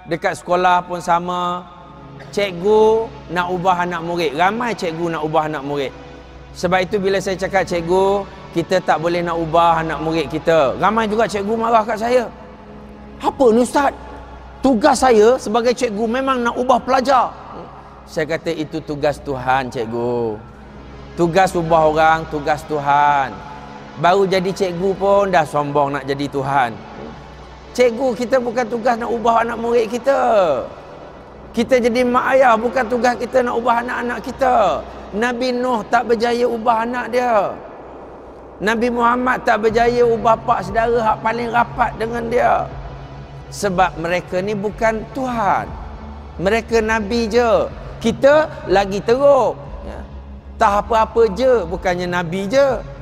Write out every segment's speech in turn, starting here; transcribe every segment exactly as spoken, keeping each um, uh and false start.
dekat sekolah pun sama. Cikgu nak ubah anak murid. Ramai cikgu nak ubah anak murid. Sebab itu bila saya cakap cikgu, kita tak boleh nak ubah anak murid kita. Ramai juga cikgu marah kat saya. Apa ni Ustaz? Tugas saya sebagai cikgu memang nak ubah pelajar. Saya kata itu tugas Tuhan cikgu. Tugas ubah orang, tugas Tuhan. Baru jadi cikgu pun dah sombong nak jadi Tuhan. Cikgu kita bukan tugas nak ubah anak murid kita. Kita jadi mak ayah bukan tugas kita nak ubah anak-anak kita. Nabi Nuh tak berjaya ubah anak dia. Nabi Muhammad tak berjaya ubah pak saudara hak paling rapat dengan dia. Sebab mereka ni bukan Tuhan. Mereka Nabi je. Kita lagi teruk. Ya. Tak apa-apa je, bukannya Nabi je.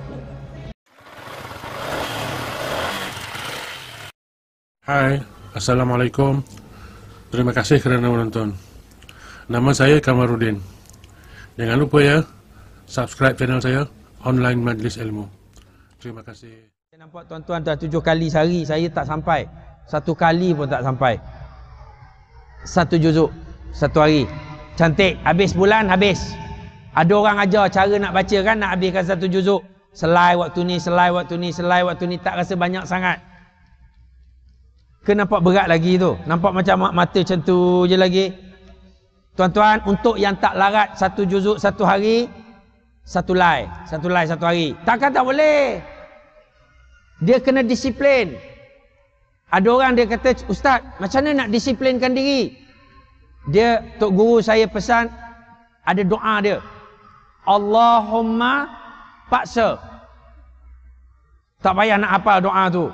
Hai, Assalamualaikum. Terima kasih kerana menonton. Nama saya Kamarudin. Jangan lupa ya, subscribe channel saya, Online Majlis Ilmu. Terima kasih. Saya nampak tuan-tuan dah tujuh kali sehari, saya tak sampai. Satu kali pun tak sampai. Satu juzuk, satu hari. Cantik, habis bulan, habis. Ada orang ajar cara nak baca kan, nak habiskan satu juzuk. Selai waktu ni, selai waktu ni, selai waktu ni, tak rasa banyak sangat. Ke nampak berat lagi tu? Nampak macam mata macam tu je lagi? Tuan-tuan, untuk yang tak larat satu juzuk satu hari, satu lai. Satu lai satu hari. Takkan tak boleh. Dia kena disiplin. Ada orang dia kata, Ustaz, macam mana nak disiplinkan diri? Dia, Tok Guru saya pesan, ada doa dia. Allahumma paksa. Tak payah nak hafal doa tu.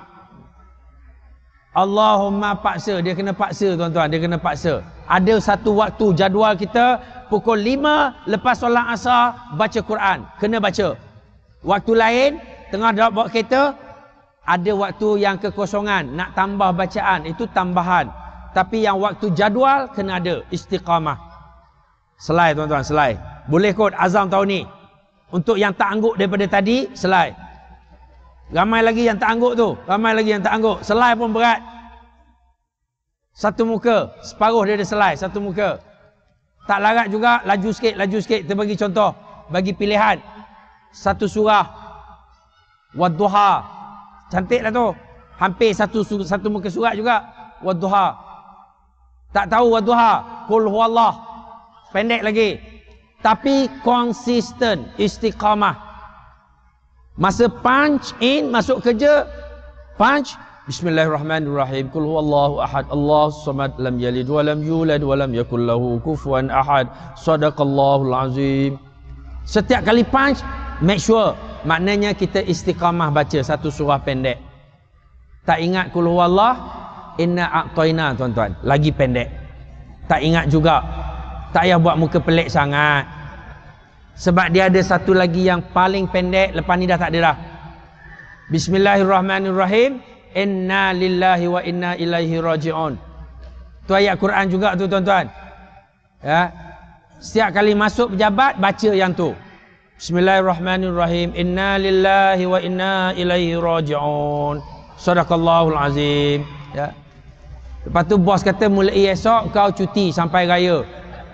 Allahumma paksa. Dia kena paksa tuan-tuan. Dia kena paksa. Ada satu waktu jadual kita pukul lima lepas solat asar baca Quran. Kena baca. Waktu lain tengah bawa kereta ada waktu yang kekosongan nak tambah bacaan. Itu tambahan. Tapi yang waktu jadual kena ada istiqamah. Selai tuan-tuan, selai. Boleh kot azam tahun ni. Untuk yang tak angguk daripada tadi, selai. Ramai lagi yang tak angguk tu. Ramai lagi yang tak angguk. Selai pun berat. Satu muka. Separuh dia ada selai. Satu muka. Tak larat juga. Laju sikit. Laju sikit. Kita bagi contoh. Bagi pilihan. Satu surah. Wadduha. Cantik lah tu. Hampir satu satu muka surat juga. Wadduha. Tak tahu wadduha. Qul huwallah. Pendek lagi. Tapi konsisten. Istiqamah. Masa punch in, masuk kerja, punch, Bismillahirrahmanirrahim. Qul huwallahu ahad, Allahus samad, lam yalid wa lam yulad wa lam yakul lahu kufuwan ahad. Shadaqallahul azim. Setiap kali punch, make sure, maknanya kita istiqamah baca satu surah pendek. Tak ingat qul huwallah, inna a'tayna tuan-tuan, lagi pendek. Tak ingat juga. Tak payah buat muka pelik sangat. Sebab dia ada satu lagi yang paling pendek. Lepas ni dah tak ada dah. Bismillahirrahmanirrahim. Inna lillahi wa inna ilaihi raji'un. Tu ayat Quran juga tu tuan-tuan. Ya. Setiap kali masuk pejabat, baca yang tu. Bismillahirrahmanirrahim. Inna lillahi wa inna ilaihi raji'un. Sadaqallahul azim. Ya. Lepas tu bos kata mulai esok kau cuti sampai raya.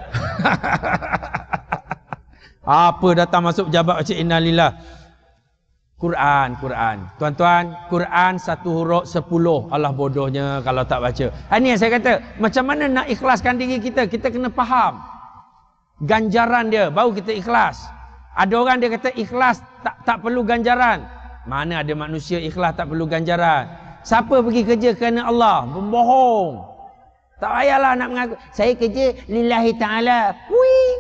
Apa datang masuk pejabat baca innalillah. Quran, Quran. Tuan-tuan, Quran satu huruf sepuluh. Allah bodohnya kalau tak baca. Ini yang saya kata, macam mana nak ikhlaskan diri kita? Kita kena faham ganjaran dia, baru kita ikhlas. Ada orang dia kata ikhlas tak tak perlu ganjaran. Mana ada manusia ikhlas tak perlu ganjaran? Siapa pergi kerja kerana Allah? Membohong. Tak payahlah nak mengaku saya kerja lillahi ta'ala. Wih.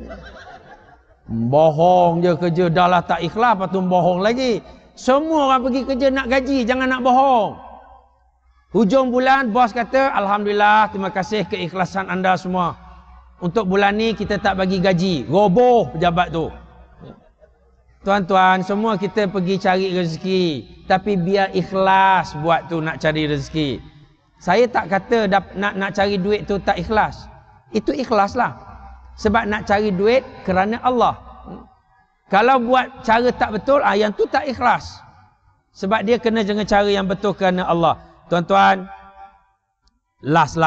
Bohong je kerja, dah lah tak ikhlas, lepas tu bohong lagi. Semua orang pergi kerja nak gaji, jangan nak bohong. Hujung bulan, bos kata, Alhamdulillah, terima kasih keikhlasan anda semua. Untuk bulan ni kita tak bagi gaji. Roboh pejabat tu. Tuan-tuan, semua kita pergi cari rezeki. Tapi biar ikhlas buat tu nak cari rezeki. Saya tak kata nak, nak cari duit tu tak ikhlas. Itu ikhlas lah. Sebab nak cari duit kerana Allah. Kalau buat cara tak betul, ah, yang tu tak ikhlas. Sebab dia kena dengan cara yang betul kerana Allah. Tuan-tuan, last-last.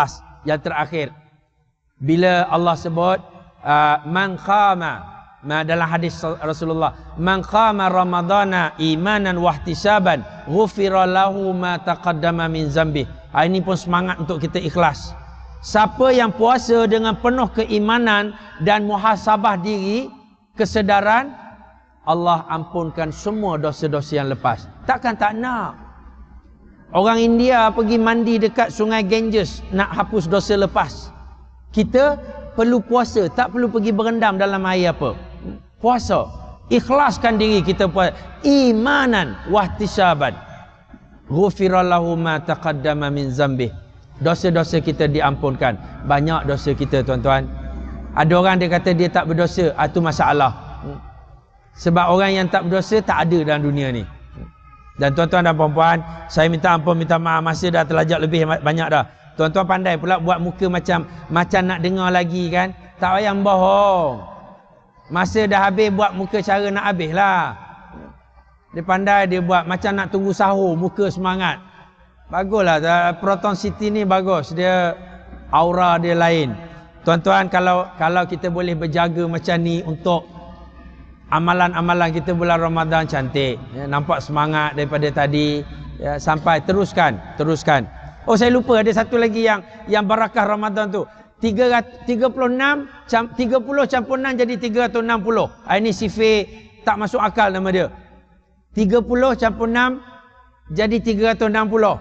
yang terakhir. Bila Allah sebut uh, man khama, dalam hadis Rasulullah, man qama ramadhana imanan wahtisaban ghufira lahu ma taqaddama min zambih. Ha, ini pun semangat untuk kita ikhlas. Siapa yang puasa dengan penuh keimanan dan muhasabah diri, kesedaran, Allah ampunkan semua dosa-dosa yang lepas. Takkan tak nak. Orang India pergi mandi dekat sungai Ganges nak hapus dosa lepas. Kita perlu puasa, tak perlu pergi berendam dalam air apa. Puasa, ikhlaskan diri kita puasa, imanan wahtisaban ghufira lahu ma taqaddama min zambih. Dosa-dosa kita diampunkan. Banyak dosa kita, tuan-tuan. Ada orang dia kata dia tak berdosa, itu masalah. Sebab orang yang tak berdosa tak ada dalam dunia ni. Dan tuan-tuan dan puan-puan, saya minta ampun, minta maaf, masa dah terlajak lebih banyak dah. Tuan-tuan pandai pula buat muka macam macam nak dengar lagi kan. Tak payah bohong. Masa dah habis buat muka cara nak habis lah. Dia pandai dia buat macam nak tunggu sahur, muka semangat. Baguslah, Proton City ni bagus. Dia aura dia lain. Tuan-tuan, kalau kalau kita boleh berjaga macam ni untuk amalan-amalan kita bulan Ramadan, cantik. Ya, nampak semangat daripada tadi. Ya, sampai teruskan, teruskan. Oh, saya lupa ada satu lagi yang yang barakah Ramadan tu. tiga puluh enam, tiga puluh campur enam jadi tiga ratus enam puluh. Ini sifir tak masuk akal nama dia. tiga puluh campur enam jadi tiga ratus enam puluh.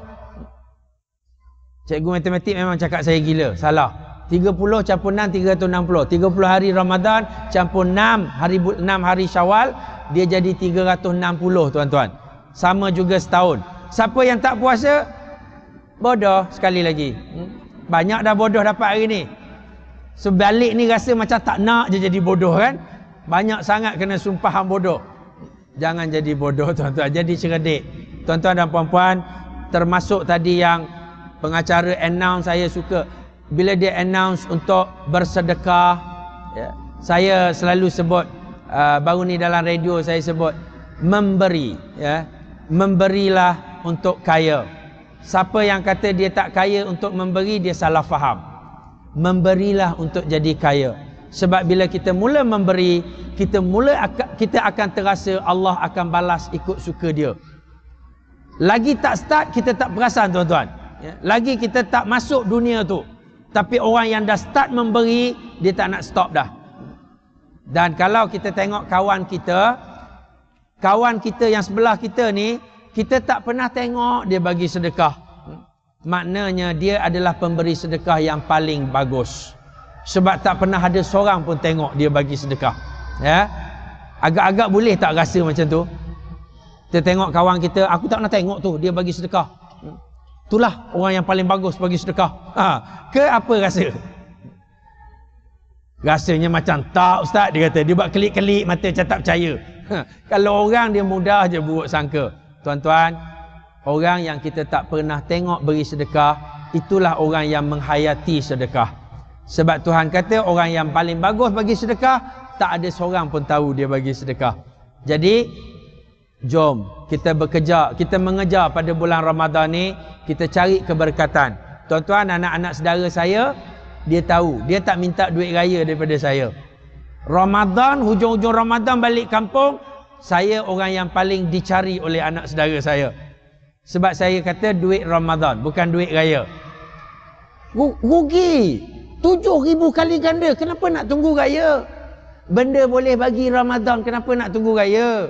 Cikgu matematik memang cakap saya gila, salah. tiga puluh campur enam tiga ratus enam puluh. tiga puluh hari Ramadan campur enam hari enam hari Syawal, dia jadi tiga ratus enam puluh, tuan-tuan. Sama juga setahun. Siapa yang tak puasa bodoh sekali lagi. Banyak dah bodoh dapat hari ni. Sebalik ni rasa macam tak nak je jadi bodoh kan. Banyak sangat kena sumpahan bodoh. Jangan jadi bodoh, tuan-tuan. Jadi cerdik. Tuan-tuan dan puan-puan, termasuk tadi yang pengacara announce, saya suka. Bila dia announce untuk bersedekah, ya, saya selalu sebut, uh, baru ni dalam radio saya sebut, memberi. Ya, memberilah untuk kaya. Siapa yang kata dia tak kaya untuk memberi, dia salah faham. Memberilah untuk jadi kaya. Sebab bila kita mula memberi, kita mula kita akan terasa Allah akan balas ikut suka dia. Lagi tak start, kita tak perasan, tuan-tuan. Ya, lagi kita tak masuk dunia tu. Tapi orang yang dah start memberi, dia tak nak stop dah. Dan kalau kita tengok kawan kita, kawan kita yang sebelah kita ni, kita tak pernah tengok dia bagi sedekah. Maknanya dia adalah pemberi sedekah yang paling bagus. Sebab tak pernah ada seorang pun tengok dia bagi sedekah. Ya, agak-agak boleh tak rasa macam tu? Kita tengok kawan kita, aku tak pernah tengok tu dia bagi sedekah. Itulah orang yang paling bagus bagi sedekah. Ha, ke apa rasa? Rasanya macam tak, ustaz, dia kata. Dia buat kelik-kelik mata macam tak percaya. Ha, kalau orang dia mudah je buruk sangka. Tuan-tuan, orang yang kita tak pernah tengok beri sedekah, itulah orang yang menghayati sedekah. Sebab Tuhan kata orang yang paling bagus bagi sedekah, tak ada seorang pun tahu dia bagi sedekah. Jadi, jom kita bekerja, kita mengejar pada bulan Ramadan ni, kita cari keberkatan. Tuan-tuan, anak-anak saudara saya, dia tahu, dia tak minta duit raya daripada saya. Ramadan, hujung-hujung Ramadan balik kampung, saya orang yang paling dicari oleh anak saudara saya. Sebab saya kata duit Ramadan, bukan duit raya. Rugi. Tujuh ribu kali ganda. Kenapa nak tunggu raya? Benda boleh bagi Ramadan, kenapa nak tunggu raya?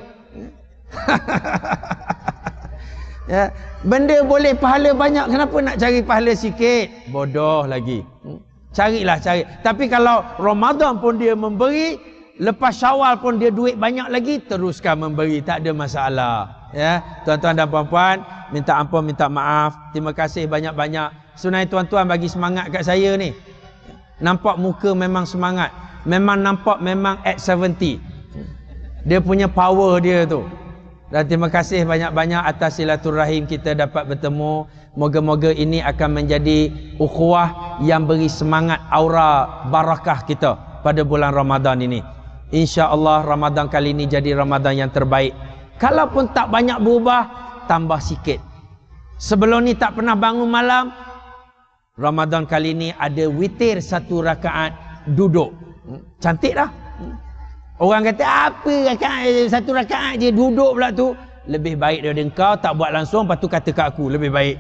Ya, benda boleh pahala banyak, kenapa nak cari pahala sikit? Bodoh lagi. Carilah, cari. Tapi kalau Ramadan pun dia memberi, lepas Syawal pun dia duit banyak lagi, teruskan memberi, tak ada masalah. Ya, tuan-tuan dan puan-puan, minta ampun, minta maaf. Terima kasih banyak-banyak. Sebenarnya tuan-tuan bagi semangat kat saya ni. Nampak muka memang semangat. Memang nampak memang at tujuh puluh. Dia punya power dia tu. Dan terima kasih banyak-banyak atas silaturahim kita dapat bertemu. Moga-moga ini akan menjadi ukhuwah yang beri semangat, aura barakah kita pada bulan Ramadan ini. InsyaAllah Ramadan kali ini jadi Ramadan yang terbaik. Kalaupun tak banyak berubah, tambah sikit. Sebelum ni tak pernah bangun malam, Ramadan kali ni ada witir satu rakaat duduk. Cantik dah. Orang kata apa rakaat satu rakaat je duduk pula tu. Lebih baik daripada engkau tak buat langsung lepas tu kata kat aku lebih baik.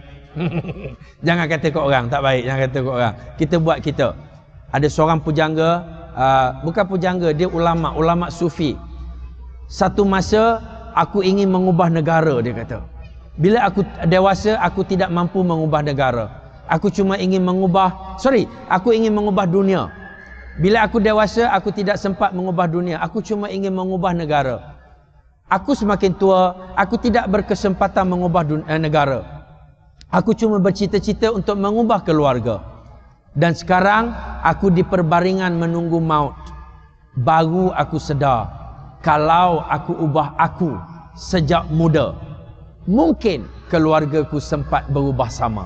Jangan kata kat orang, tak baik jangan kata kat orang. Kita buat kita. Ada seorang pujangga, uh, bukan pujangga, dia ulama, ulama sufi. Satu masa aku ingin mengubah negara, dia kata. Bila aku dewasa aku tidak mampu mengubah negara. Aku cuma ingin mengubah, sorry, aku ingin mengubah dunia. Bila aku dewasa aku tidak sempat mengubah dunia. Aku cuma ingin mengubah negara. Aku semakin tua, aku tidak berkesempatan mengubah dunia, negara. Aku cuma bercita-cita untuk mengubah keluarga. Dan sekarang aku di perbaringan menunggu maut. Baru aku sedar, kalau aku ubah aku sejak muda, mungkin keluargaku sempat berubah sama.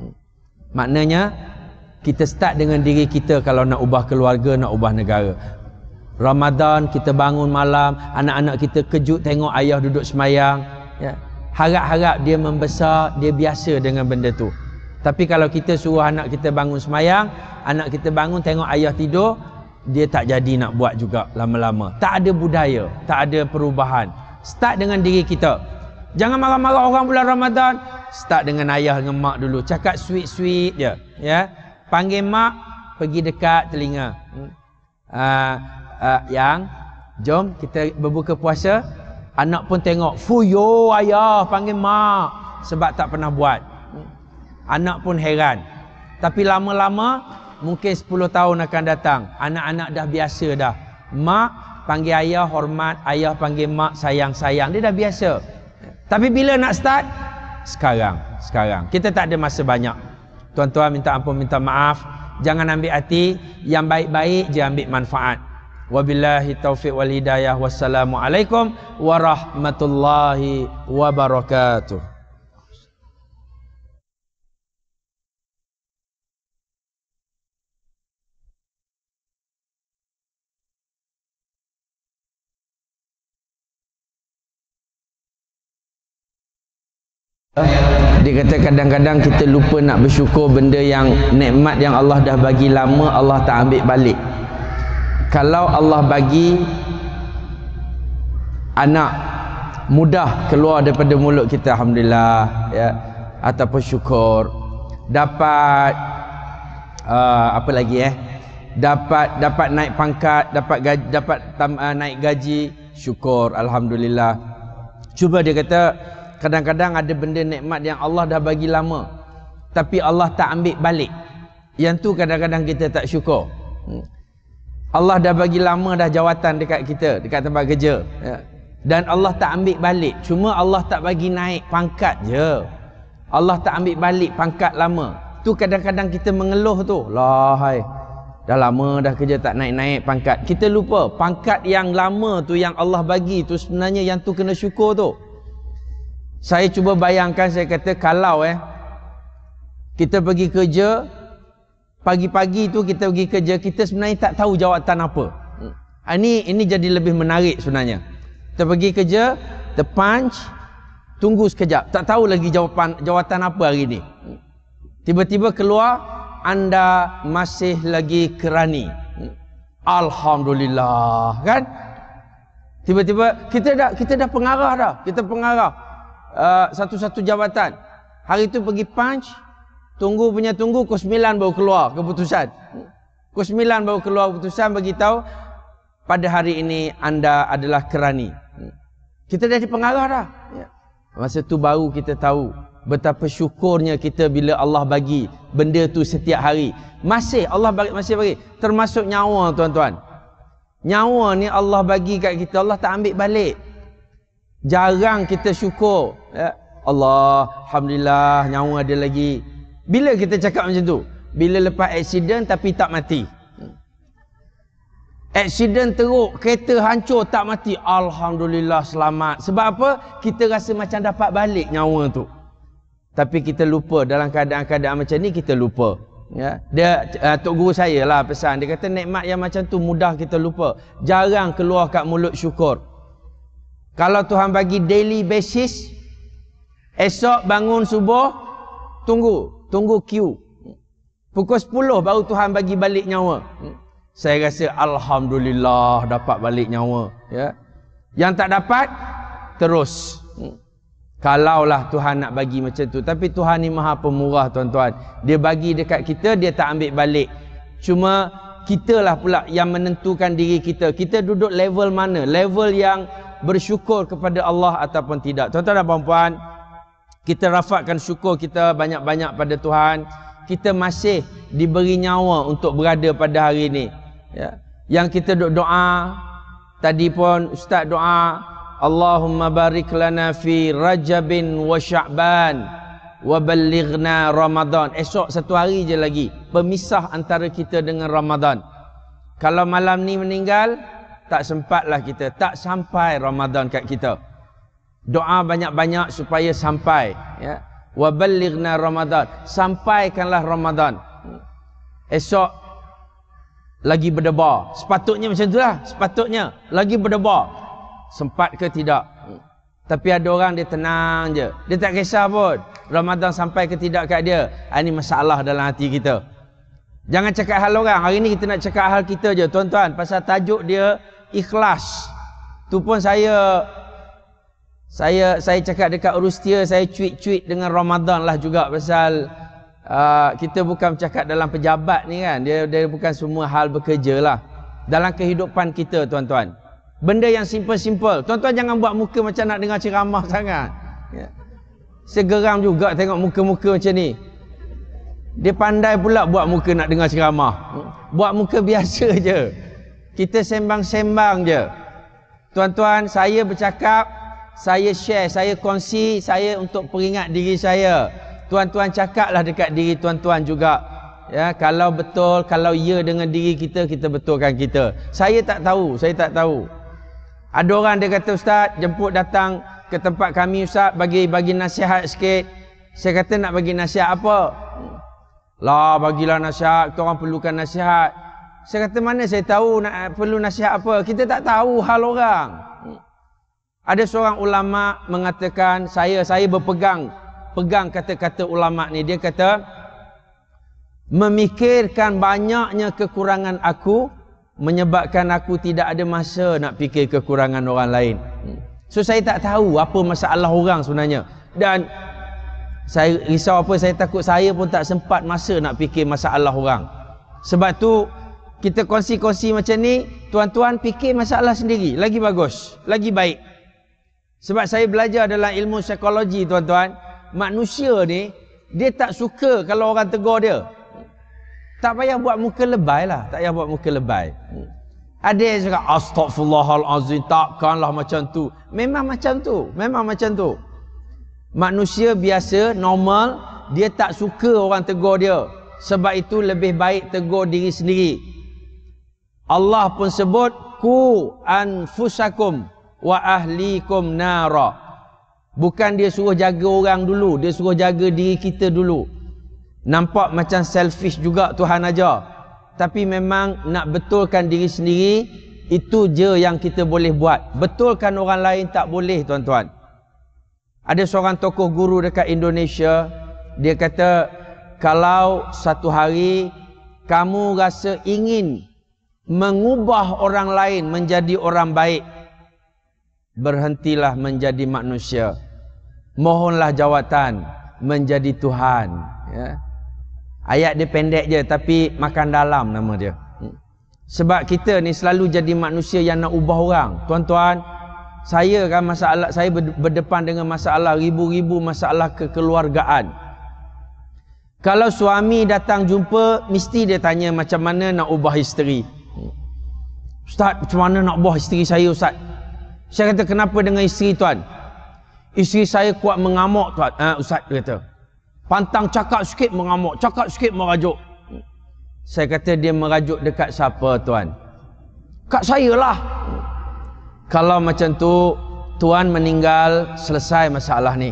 Maknanya kita start dengan diri kita kalau nak ubah keluarga, nak ubah negara. Ramadan kita bangun malam, anak-anak kita kejut tengok ayah duduk semayang, ya. Harap-harap dia membesar, dia biasa dengan benda tu. Tapi kalau kita suruh anak kita bangun semayang, anak kita bangun tengok ayah tidur, dia tak jadi nak buat juga lama-lama. Tak ada budaya, tak ada perubahan. Start dengan diri kita. Jangan marah-marah orang bulan Ramadan. Start dengan ayah dengan mak dulu. Cakap sweet-sweet je, ya. Panggil mak, pergi dekat telinga. Hmm. Uh, uh, yang jom kita berbuka puasa. Anak pun tengok, fuyo ayah panggil mak, sebab tak pernah buat. Hmm. Anak pun heran. Tapi lama-lama mungkin sepuluh tahun akan datang, anak-anak dah biasa dah. Mak panggil ayah hormat, ayah panggil mak sayang-sayang, dia dah biasa. Tapi bila nak start? Sekarang, sekarang. Kita tak ada masa banyak. Tuan-tuan minta ampun, minta maaf. Jangan ambil hati, yang baik-baik je ambil manfaat. Wabillahi taufiq wal hidayah. Wassalamualaikum warahmatullahi wabarakatuh. Dia kata kadang-kadang kita lupa nak bersyukur benda yang nikmat yang Allah dah bagi lama, Allah tak ambil balik. Kalau Allah bagi anak mudah keluar daripada mulut kita, alhamdulillah, ya, ataupun syukur. Dapat uh, apa lagi eh? Dapat dapat naik pangkat, dapat gaji, dapat tam, uh, naik gaji, syukur, alhamdulillah. Cuba dia kata kadang-kadang ada benda nikmat yang Allah dah bagi lama, tapi Allah tak ambil balik. Yang tu kadang-kadang kita tak syukur. Hmm. Allah dah bagi lama dah jawatan dekat kita, dekat tempat kerja. Ya. Dan Allah tak ambil balik. Cuma Allah tak bagi naik pangkat je. Allah tak ambil balik pangkat lama. Tu kadang-kadang kita mengeluh tu. Lah hai, dah lama dah kerja tak naik-naik pangkat. Kita lupa pangkat yang lama tu yang Allah bagi tu sebenarnya yang tu kena syukur tu. Saya cuba bayangkan, saya kata kalau eh kita pergi kerja, pagi-pagi tu kita pergi kerja, kita sebenarnya tak tahu jawatan apa. Ini ini jadi lebih menarik sebenarnya. Kita pergi kerja, kita punch, tunggu sekejap, tak tahu lagi jawapan jawatan apa hari ni. Tiba-tiba keluar, anda masih lagi kerani. Alhamdulillah, kan? Tiba-tiba kita dah kita dah pengarah dah, kita pengarah. Uh, satu-satu jabatan. Hari tu pergi punch, tunggu punya tunggu, pukul sembilan baru keluar keputusan. Pukul sembilan baru keluar keputusan, beritahu pada hari ini anda adalah kerani. Kita dah dipengarah dah. Masa tu baru kita tahu betapa syukurnya kita bila Allah bagi benda tu setiap hari. Masih Allah bagi, masih bagi. Termasuk nyawa, tuan-tuan. Nyawa ni Allah bagi kat kita, Allah tak ambil balik. Jarang kita syukur, ya. Allah, alhamdulillah nyawa ada lagi. Bila kita cakap macam tu? Bila lepas aksiden tapi tak mati. Aksiden teruk, kereta hancur tak mati, alhamdulillah selamat. Sebab apa? Kita rasa macam dapat balik nyawa tu. Tapi kita lupa dalam keadaan-keadaan macam ni, kita lupa. Ya, dia uh, tok guru saya lah pesan, dia kata nikmat yang macam tu mudah kita lupa. Jarang keluar kat mulut syukur. Kalau Tuhan bagi daily basis, esok bangun subuh, tunggu, tunggu queue. Pukul sepuluh baru Tuhan bagi balik nyawa. Saya rasa alhamdulillah dapat balik nyawa, ya. Yang tak dapat terus. Kalaulah Tuhan nak bagi macam tu. Tapi Tuhan ni Maha Pemurah, tuan-tuan. Dia bagi dekat kita, dia tak ambil balik. Cuma kitalah pula yang menentukan diri kita. Kita duduk level mana? Level yang bersyukur kepada Allah ataupun tidak. Tuan-tuan dan puan-puan, kita rafakkan syukur kita banyak-banyak pada Tuhan. Kita masih diberi nyawa untuk berada pada hari ini, ya. Yang kita duk doa, tadi pun Ustaz doa, Allahumma barik lana fi Rajabin wa Sya'ban wa ballighna Ramadan. Esok satu hari je lagi pemisah antara kita dengan Ramadan. Kalau malam ni meninggal, tak sempatlah kita, tak sampai Ramadan kat kita. Doa banyak-banyak supaya sampai, ya. Wa ballighna Ramadan, sampaikanlah Ramadan. Esok lagi berdebar. Sepatutnya macam itulah, sepatutnya lagi berdebar. Sempat ke tidak? Tapi ada orang dia tenang je. Dia tak kisah pun Ramadan sampai ke tidak kat dia. Ini masalah dalam hati kita. Jangan cakap hal orang. Hari ni kita nak cakap hal kita je, tuan-tuan. Pasal tajuk dia ikhlas. Tu pun saya Saya saya cakap dekat Rustia, saya cuit-cuit dengan Ramadan lah juga. Pasal uh, kita bukan bercakap dalam pejabat ni kan. Dia, dia bukan semua hal bekerja lah. Dalam kehidupan kita, tuan-tuan. Benda yang simple-simple. Tuan-tuan jangan buat muka macam nak dengar ceramah sangat. Ya. Saya geram juga tengok muka-muka macam ni. Dia pandai pula buat muka nak dengar ceramah. Buat muka biasa je. Kita sembang-sembang je. Tuan-tuan, saya bercakap, saya share, saya kongsi, saya untuk peringat diri saya. Tuan-tuan cakaplah dekat diri tuan-tuan juga. Ya, kalau betul, kalau ya dengan diri kita, kita betulkan kita. Saya tak tahu, saya tak tahu. Ada orang dia kata, Ustaz, jemput datang ke tempat kami, Ustaz, bagi bagi nasihat sikit. Saya kata, nak bagi nasihat apa? Lah, bagilah nasihat, kita orang perlukan nasihat. Saya kata, mana saya tahu nak perlu nasihat apa? Kita tak tahu hal orang. Ada seorang ulama mengatakan, saya saya berpegang pegang kata-kata ulama ni. Dia kata, memikirkan banyaknya kekurangan aku menyebabkan aku tidak ada masa nak fikir kekurangan orang lain. So saya tak tahu apa masalah orang sebenarnya. Dan saya risau apa, saya takut saya pun tak sempat masa nak fikir masalah orang. Sebab tu kita kongsi-kongsi macam ni, tuan-tuan fikir masalah sendiri, lagi bagus, lagi baik. Sebab saya belajar dalam ilmu psikologi, tuan-tuan, manusia ni dia tak suka kalau orang tegur dia. Tak payah buat muka lebay lah. Tak payah buat muka lebay. Ada yang cakap, Astaghfirullahalazim, takkanlah macam tu. Memang macam tu. Memang macam tu. Manusia biasa, normal, dia tak suka orang tegur dia. Sebab itu lebih baik tegur diri sendiri. Allah pun sebut, Ku anfusakum wa ahlikum nara. Bukan dia suruh jaga orang dulu, dia suruh jaga diri kita dulu. Nampak macam selfish juga Tuhan ajar. Tapi memang nak betulkan diri sendiri, itu je yang kita boleh buat. Betulkan orang lain tak boleh, tuan-tuan. Ada seorang tokoh guru dekat Indonesia, dia kata, kalau satu hari kamu rasa ingin mengubah orang lain menjadi orang baik, berhentilah menjadi manusia. Mohonlah jawatan menjadi Tuhan. Ya. Ayat dia pendek je, tapi makan dalam nama dia. Sebab kita ni selalu jadi manusia yang nak ubah orang. Tuan-tuan, saya kan masalah, saya berdepan dengan masalah, ribu-ribu masalah kekeluargaan. Kalau suami datang jumpa, mesti dia tanya macam mana nak ubah isteri. Ustaz, macam mana nak ubah isteri saya, Ustaz? Saya kata, kenapa dengan isteri tuan? Isteri saya kuat mengamuk, tuan. Ha, Ustaz kata, pantang cakap sikit mengamuk, cakap sikit merajuk. Saya kata, dia merajuk dekat siapa, tuan? Kat saya lah. Kalau macam tu, tuan meninggal, selesai masalah ni.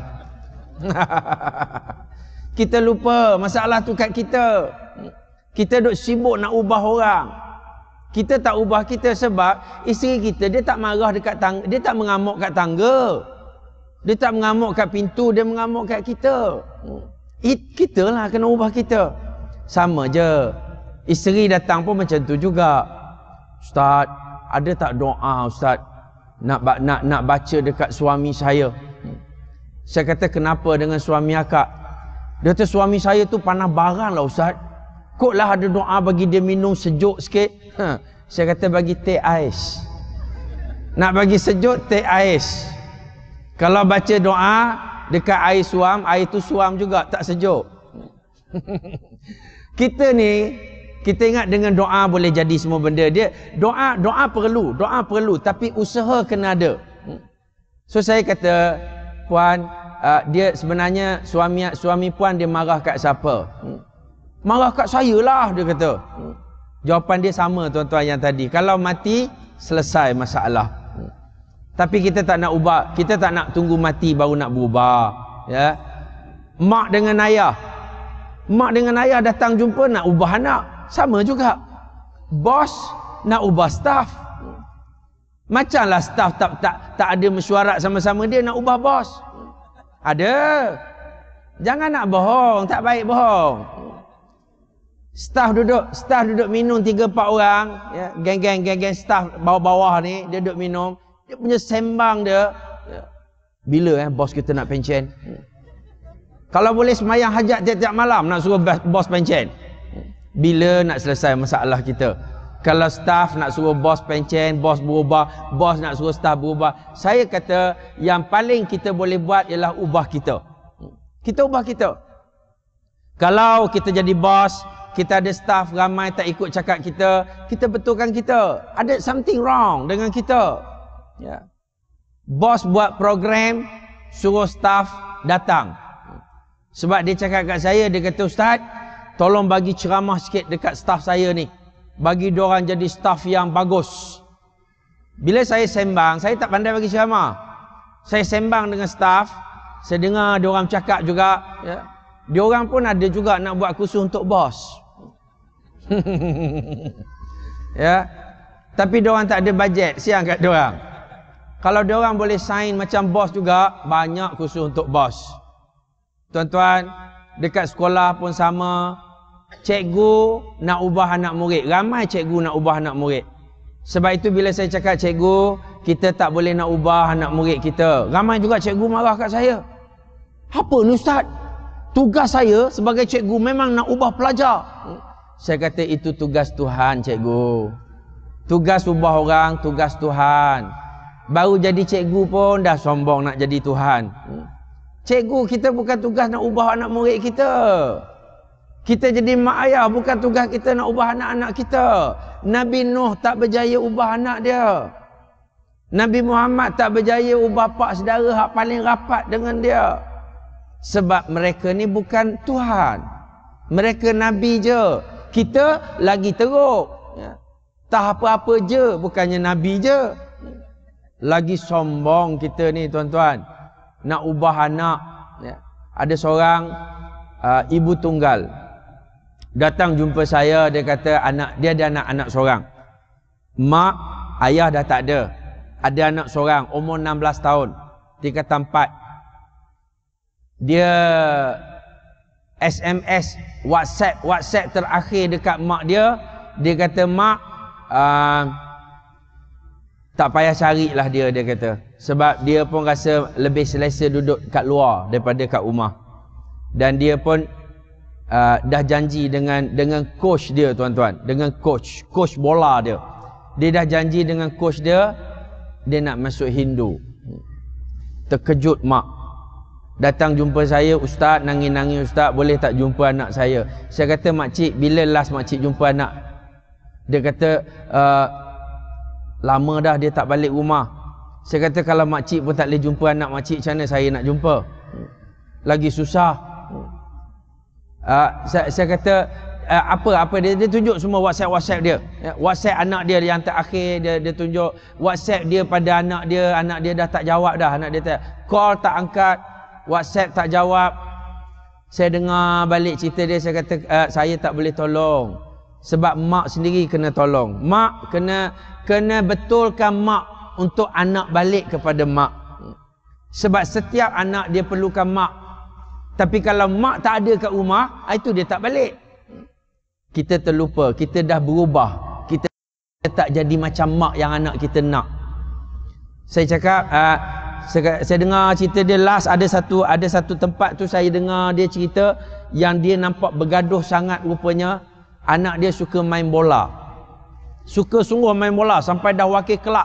Kita lupa masalah tu kat kita. Kita duk sibuk nak ubah orang. Kita tak ubah kita sebab isteri kita, dia tak marah dekat tangga, dia tak mengamuk kat tangga. Dia tak mengamuk kat pintu, dia mengamuk kat kita. It, kita lah kena ubah kita. Sama je. Isteri datang pun macam tu juga. Ustaz, ada tak doa Ustaz nak nak nak baca dekat suami saya? Saya kata, kenapa dengan suami akak? Dia kata, suami saya tu panah barang lah Ustaz. Koklah ada doa bagi dia minum sejuk sikit. Ha. Saya kata, bagi teh ais. Nak bagi sejuk, teh ais. Kalau baca doa dekat air suam, air tu suam juga, tak sejuk. Kita ni, kita ingat dengan doa boleh jadi semua benda. Dia doa doa perlu, doa perlu, tapi usaha kena ada. So saya kata, puan, uh, dia sebenarnya suami suami puan dia marah kat siapa? Marah kat saya lah, dia kata. Jawapan dia sama tuan-tuan yang tadi. Kalau mati, selesai masalah. Tapi kita tak nak ubah, kita tak nak tunggu mati baru nak berubah. Ya. Mak dengan ayah. Mak dengan ayah datang jumpa nak ubah anak. Sama juga. Bos nak ubah staff. Macamlah staff tak tak tak ada mesyuarat sama-sama, dia nak ubah bos. Ada. Jangan nak bohong, tak baik bohong. Staff duduk, staff duduk minum tiga empat orang, ya, geng-geng geng-geng staff bawah-bawah ni, dia duduk minum, dia punya sembang dia. Ya. Bila eh bos kita nak pencen? Kalau boleh semayang hajat tiap-tiap malam nak suruh bos pencen. Bila nak selesai masalah kita? Kalau staff nak suruh bos pencen, bos berubah, bos nak suruh staff berubah. Saya kata yang paling kita boleh buat ialah ubah kita. Kita ubah kita. Kalau kita jadi bos, kita ada staff ramai tak ikut cakap kita, kita betulkan kita. Ada something wrong dengan kita. Ya. Bos buat program, suruh staff datang. Sebab dia cakap kat saya, dia kata, Ustaz, tolong bagi ceramah sikit dekat staff saya ni. Bagi diorang jadi staff yang bagus. Bila saya sembang, saya tak pandai bagi ceramah. Saya sembang dengan staff, saya dengar diorang cakap juga. Ya. Diorang pun ada juga nak buat kursus untuk bos. Ya. Tapi diorang tak ada bajet, siang kat diorang. Kalau diorang boleh sign macam bos juga, banyak kursus untuk bos. Tuan-tuan, dekat sekolah pun sama. Cikgu nak ubah anak murid. Ramai cikgu nak ubah anak murid. Sebab itu bila saya cakap cikgu, kita tak boleh nak ubah anak murid kita. Ramai juga cikgu marah kat saya. Apa ni Ustaz? Tugas saya sebagai cikgu memang nak ubah pelajar. Saya kata itu tugas Tuhan cikgu. Tugas ubah orang, tugas Tuhan. Baru jadi cikgu pun dah sombong nak jadi Tuhan. Cikgu kita bukan tugas nak ubah anak murid kita. Kita jadi mak ayah bukan tugas kita nak ubah anak-anak kita. Nabi Nuh tak berjaya ubah anak dia. Nabi Muhammad tak berjaya ubah pak saudara hak paling rapat dengan dia. Sebab mereka ni bukan Tuhan. Mereka Nabi je. Kita lagi teruk. Ya. Tak apa-apa je, bukannya Nabi je. Lagi sombong kita ni tuan-tuan. Nak ubah anak. Ya. Ada seorang uh, ibu tunggal datang jumpa saya, dia kata anak dia ada anak-anak seorang. Mak, ayah dah tak ada. Ada anak seorang umur enam belas tahun. Dia kata empat. Dia S M S, WhatsApp, WhatsApp terakhir dekat mak dia. Dia kata mak, uh, tak payah carilah dia, dia kata. Sebab dia pun rasa lebih selesa duduk kat luar daripada kat rumah. Dan dia pun uh, dah janji dengan dengan coach dia tuan-tuan. Dengan coach, coach bola dia. Dia dah janji dengan coach dia, dia nak masuk Hindu. Terkejut mak. Datang jumpa saya, Ustaz, nangis-nangis Ustaz, boleh tak jumpa anak saya? Saya kata, makcik, bila last makcik jumpa anak? Dia kata, uh, lama dah dia tak balik rumah. Saya kata, kalau makcik pun tak boleh jumpa anak makcik, macam mana saya nak jumpa? Lagi susah. Uh, saya, saya kata, uh, apa apa dia, dia tunjuk semua WhatsApp-WhatsApp dia. Ya, WhatsApp anak dia yang terakhir, dia, dia tunjuk. WhatsApp dia pada anak dia, anak dia dah tak jawab dah. Anak dia tak, call tak angkat. WhatsApp tak jawab. Saya dengar balik cerita dia, saya kata uh, saya tak boleh tolong. Sebab mak sendiri kena tolong. Mak kena kena betulkan mak untuk anak balik kepada mak. Sebab setiap anak dia perlukan mak. Tapi kalau mak tak ada kat rumah, itu dia tak balik. Kita terlupa, kita dah berubah. Kita tak jadi macam mak yang anak kita nak. Saya cakap, uh, saya, saya dengar cerita dia last, ada satu ada satu tempat tu saya dengar dia cerita yang dia nampak bergaduh sangat rupanya. Anak dia suka main bola. Suka sungguh main bola sampai dah wakil kelab.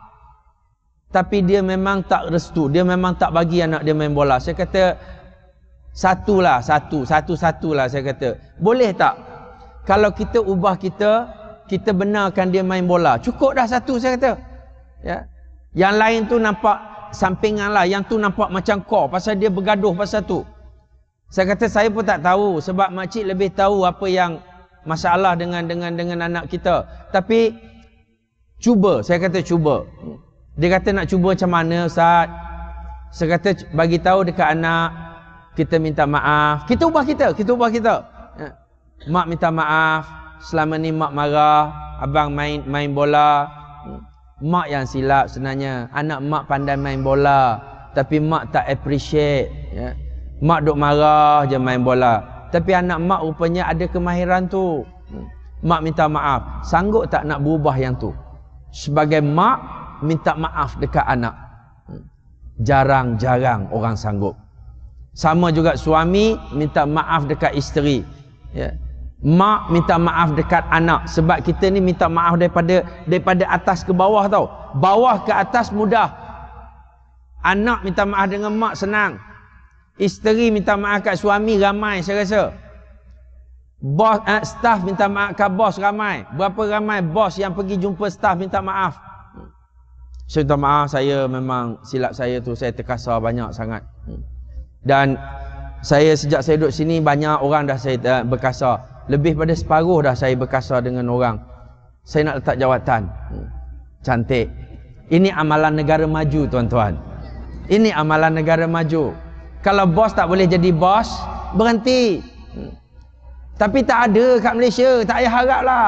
Tapi dia memang tak restu, dia memang tak bagi anak dia main bola. Saya kata, satulah, satu, satu-satulah saya kata. Boleh tak? Kalau kita ubah kita, kita benarkan dia main bola. Cukup dah satu saya kata. Ya. Yang lain tu nampak sampingan lah. Yang tu nampak macam core. Pasal dia bergaduh pasal tu. Saya kata saya pun tak tahu. Sebab makcik lebih tahu apa yang masalah dengan dengan dengan anak kita. Tapi cuba. Saya kata cuba. Dia kata nak cuba macam mana Ustaz? Saya kata bagi tahu dekat anak. Kita minta maaf. Kita ubah kita. Kita ubah kita. Ya. Mak minta maaf. Selama ni mak marah. Abang main main bola. Mak yang silap sebenarnya. Anak mak pandai main bola. Tapi mak tak appreciate. Ya. Mak duk marah je main bola. Tapi anak mak rupanya ada kemahiran tu. Mak minta maaf. Sanggup tak nak berubah yang tu? Sebagai mak, minta maaf dekat anak. Jarang-jarang orang sanggup. Sama juga suami minta maaf dekat isteri. Ya. Mak minta maaf dekat anak. Sebab kita ni minta maaf daripada daripada atas ke bawah tau. Bawah ke atas mudah. Anak minta maaf dengan mak senang. Isteri minta maaf kat suami ramai saya rasa. Bos, eh, staff minta maaf kat bos ramai. Berapa ramai bos yang pergi jumpa staff minta maaf. Saya minta maaf, saya memang silap saya tu. Saya terkasar banyak sangat. Dan saya sejak saya duduk sini banyak orang dah saya uh, berkasar. Lebih pada separuh dah saya berkasar dengan orang. Saya nak letak jawatan. Cantik. Ini amalan negara maju tuan-tuan. Ini amalan negara maju. Kalau bos tak boleh jadi bos, berhenti. Tapi tak ada kat Malaysia. Tak payah harap lah.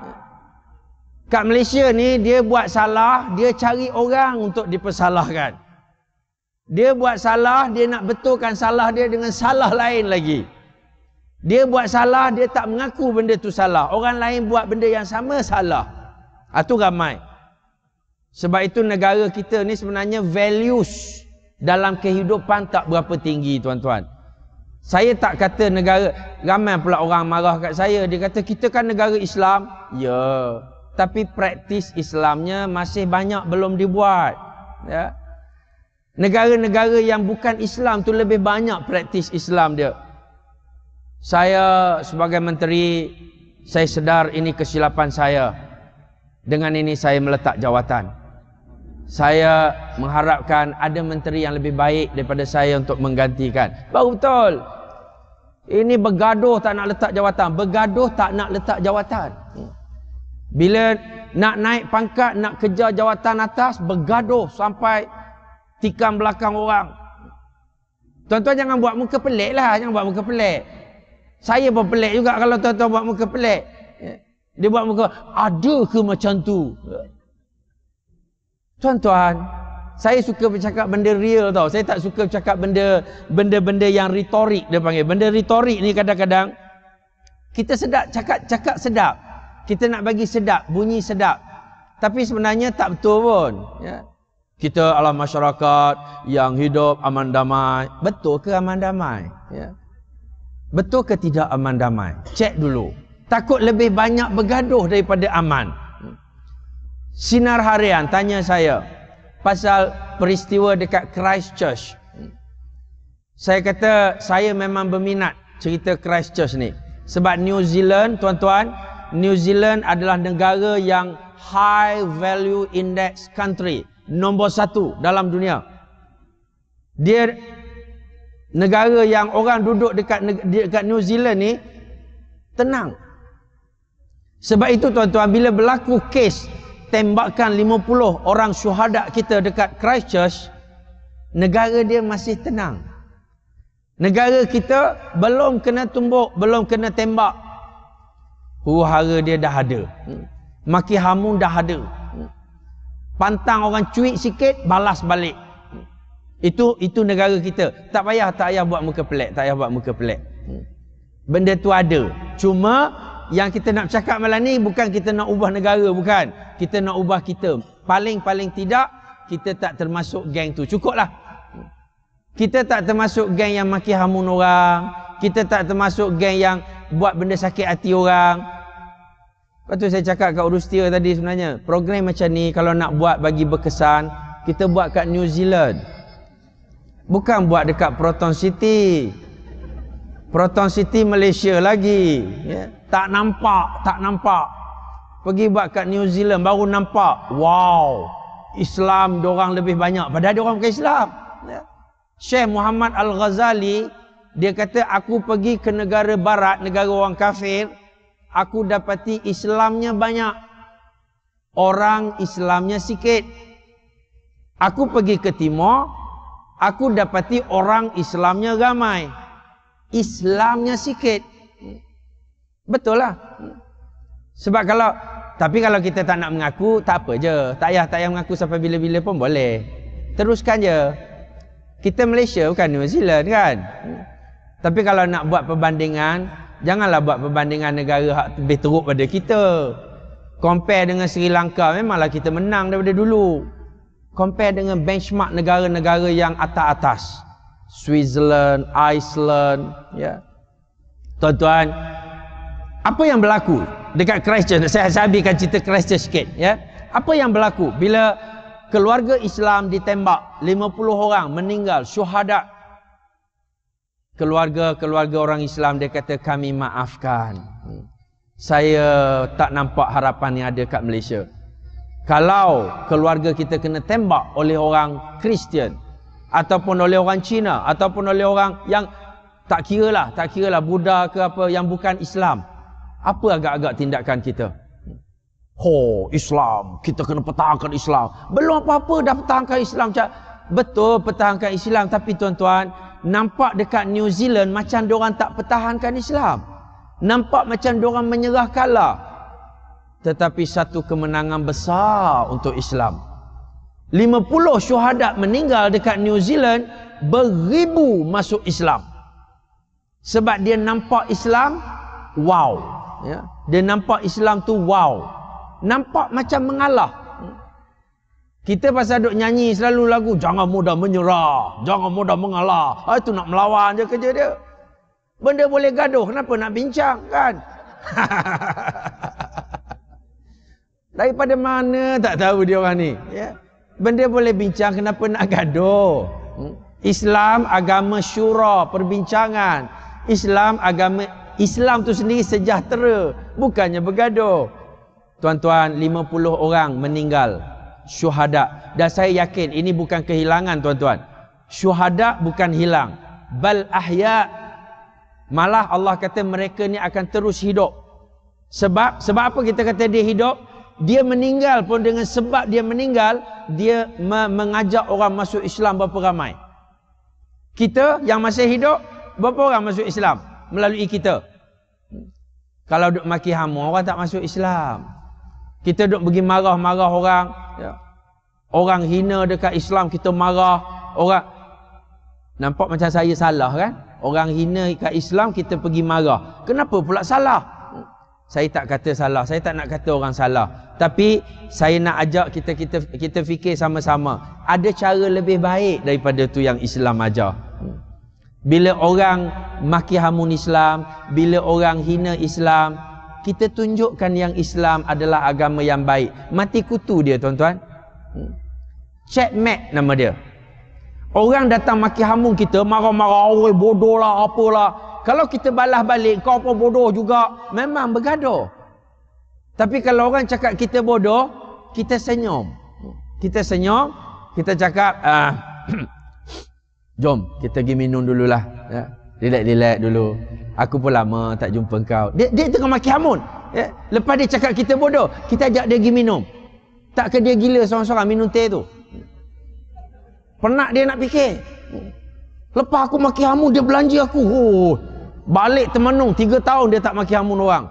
Kat Malaysia ni dia buat salah, dia cari orang untuk dipersalahkan. Dia buat salah, dia nak betulkan salah dia dengan salah lain lagi. Dia buat salah, dia tak mengaku benda tu salah. Orang lain buat benda yang sama, salah. Itu ramai. Sebab itu negara kita ni sebenarnya values dalam kehidupan tak berapa tinggi tuan-tuan. Saya tak kata negara, ramai pula orang marah kat saya. Dia kata kita kan negara Islam. Ya, tapi praktis Islamnya masih banyak belum dibuat. Ya. Negara-negara yang bukan Islam tu lebih banyak praktis Islam dia. Saya sebagai menteri, saya sedar ini kesilapan saya. Dengan ini saya meletak jawatan. Saya mengharapkan ada menteri yang lebih baik daripada saya untuk menggantikan. Baru betul. Ini bergaduh tak nak letak jawatan. Bergaduh tak nak letak jawatan. Bila nak naik pangkat, nak kejar jawatan atas, bergaduh sampai tikam belakang orang. Tuan-tuan jangan buat muka pelik lah. Jangan buat muka pelik. Saya pun pelik juga kalau tuan-tuan buat muka pelik. Dia buat muka, ada ke macam tu? Tuan-tuan, saya suka bercakap benda real tau. Saya tak suka bercakap benda benda-benda yang retorik dia panggil. Benda retorik ni kadang-kadang kita sedap cakap cakap sedap. Kita nak bagi sedap, bunyi sedap. Tapi sebenarnya tak betul pun. Ya. Kita adalah masyarakat yang hidup aman damai. Betul ke aman damai? Ya. Betul ke tidak aman damai? Cek dulu. Takut lebih banyak bergaduh daripada aman. Sinar Harian tanya saya pasal peristiwa dekat Christchurch. Saya kata saya memang berminat cerita Christchurch ni. Sebab New Zealand, tuan-tuan, New Zealand adalah negara yang high value index country. Nombor satu dalam dunia. Dia negara yang orang duduk dekat dekat New Zealand ni tenang. Sebab itu tuan-tuan, bila berlaku kes tembakan lima puluh orang syuhada kita dekat Christchurch, negara dia masih tenang. Negara kita belum kena tumbuk, belum kena tembak. Huru-hara dia dah ada. Maki hamun dah ada. Pantang orang cuit sikit, balas balik. Itu itu negara kita. Tak payah tak payah buat muka pelik, tak payah buat muka pelik. Benda tu ada. Cuma Yang kita nak cakap malam ni bukan kita nak ubah negara, bukan. Kita nak ubah kita. Paling-paling tidak, kita tak termasuk geng tu. Cukuplah. Kita tak termasuk geng yang maki hamun orang. Kita tak termasuk geng yang buat benda sakit hati orang. Lepas tu saya cakap kat Urustia tadi sebenarnya, program macam ni kalau nak buat bagi berkesan, kita buat kat New Zealand. Bukan buat dekat Proton City. Proton City Malaysia lagi. Ya. Tak nampak, tak nampak. Pergi buat kat New Zealand baru nampak. Wow. Islam diorang lebih banyak. Padahal diorang bukan Islam. Ya. Syekh Muhammad Al-Ghazali, dia kata aku pergi ke negara barat, negara orang kafir. Aku dapati Islamnya banyak. Orang Islamnya sikit. Aku pergi ke timur, aku dapati orang Islamnya ramai. Islamnya sikit. Betul lah. Sebab kalau, tapi kalau kita tak nak mengaku, tak apa je. Tak payah, tak payah mengaku sampai bila-bila pun boleh. Teruskan je. Kita Malaysia bukan New Zealand kan. Tapi kalau nak buat perbandingan, janganlah buat perbandingan negara yang lebih teruk pada kita. Compare dengan Sri Lanka, memanglah kita menang daripada dulu. Compare dengan benchmark negara-negara yang atas-atas. Switzerland, Iceland, ya. Tuan-tuan, apa yang berlaku dekat Christchurch? Saya habiskan cerita Christchurch sikit, ya. Apa yang berlaku bila keluarga Islam ditembak, lima puluh orang meninggal, syuhada. Keluarga-keluarga orang Islam dia kata kami maafkan. Saya tak nampak harapan yang ada kat Malaysia. Kalau keluarga kita kena tembak oleh orang Kristian ataupun oleh orang Cina ataupun oleh orang yang tak kira lah, tak kira lah Buddha ke apa yang bukan Islam, apa agak-agak tindakan kita? Oh, Islam, kita kena pertahankan Islam. Belum apa-apa dah pertahankan Islam. Betul pertahankan Islam, tapi tuan-tuan, nampak dekat New Zealand macam diorang tak pertahankan Islam. Nampak macam diorang menyerah kalah. Tetapi satu kemenangan besar untuk Islam. lima puluh syuhada meninggal dekat New Zealand, beribu masuk Islam. Sebab dia nampak Islam, wow. Ya. Dia nampak Islam tu wow. Nampak macam mengalah. Kita pasal duk nyanyi selalu lagu, jangan mudah menyerah, jangan mudah mengalah. Ah, itu nak melawan je kerja dia. Benda boleh gaduh, kenapa nak bincang kan? Daripada mana tak tahu dia orang ni, ya. Benda boleh bincang, kenapa nak gaduh? Islam agama syura, perbincangan. Islam agama Islam tu sendiri sejahtera, bukannya bergaduh. Tuan-tuan, lima puluh orang meninggal syuhada, dan saya yakin ini bukan kehilangan tuan-tuan. Syuhada bukan hilang, bal ahya. Malah Allah kata mereka ni akan terus hidup. Sebab sebab apa kita kata dia hidup? Dia meninggal pun dengan sebab dia meninggal, dia me mengajak orang masuk Islam berapa ramai. Kita yang masih hidup, berapa orang masuk Islam melalui kita? Kalau duk maki hama, orang tak masuk Islam. Kita duk pergi marah-marah orang, ya. Orang hina dekat Islam, kita marah. Orang nampak macam saya salah kan? Orang hina dekat Islam, kita pergi marah. Kenapa pula salah? Saya tak kata salah, saya tak nak kata orang salah. Tapi saya nak ajak kita kita kita fikir sama-sama. Ada cara lebih baik daripada tu yang Islam ajar. Bila orang maki hamun Islam, bila orang hina Islam, kita tunjukkan yang Islam adalah agama yang baik. Mati kutu dia tuan-tuan. Checkmate nama dia. Orang datang maki hamun kita, marah-marah, oi bodoh lah, apalah. Kalau kita balas balik, kau apa bodoh juga, memang bergaduh. Tapi kalau orang cakap kita bodoh, kita senyum. Kita senyum, kita cakap, ah, jom kita pergi minum dululah. Ya. Relax-relax dulu. Aku pun lama tak jumpa kau. Dia, dia tengah maki hamun. Ya. Lepas dia cakap kita bodoh, kita ajak dia pergi minum. Takkan dia gila seorang-seorang minum teh tu? Penat dia nak fikir. Lepas aku maki hamun, dia belanja aku. Oh, balik Temenung, tiga tahun dia tak maki hamun orang.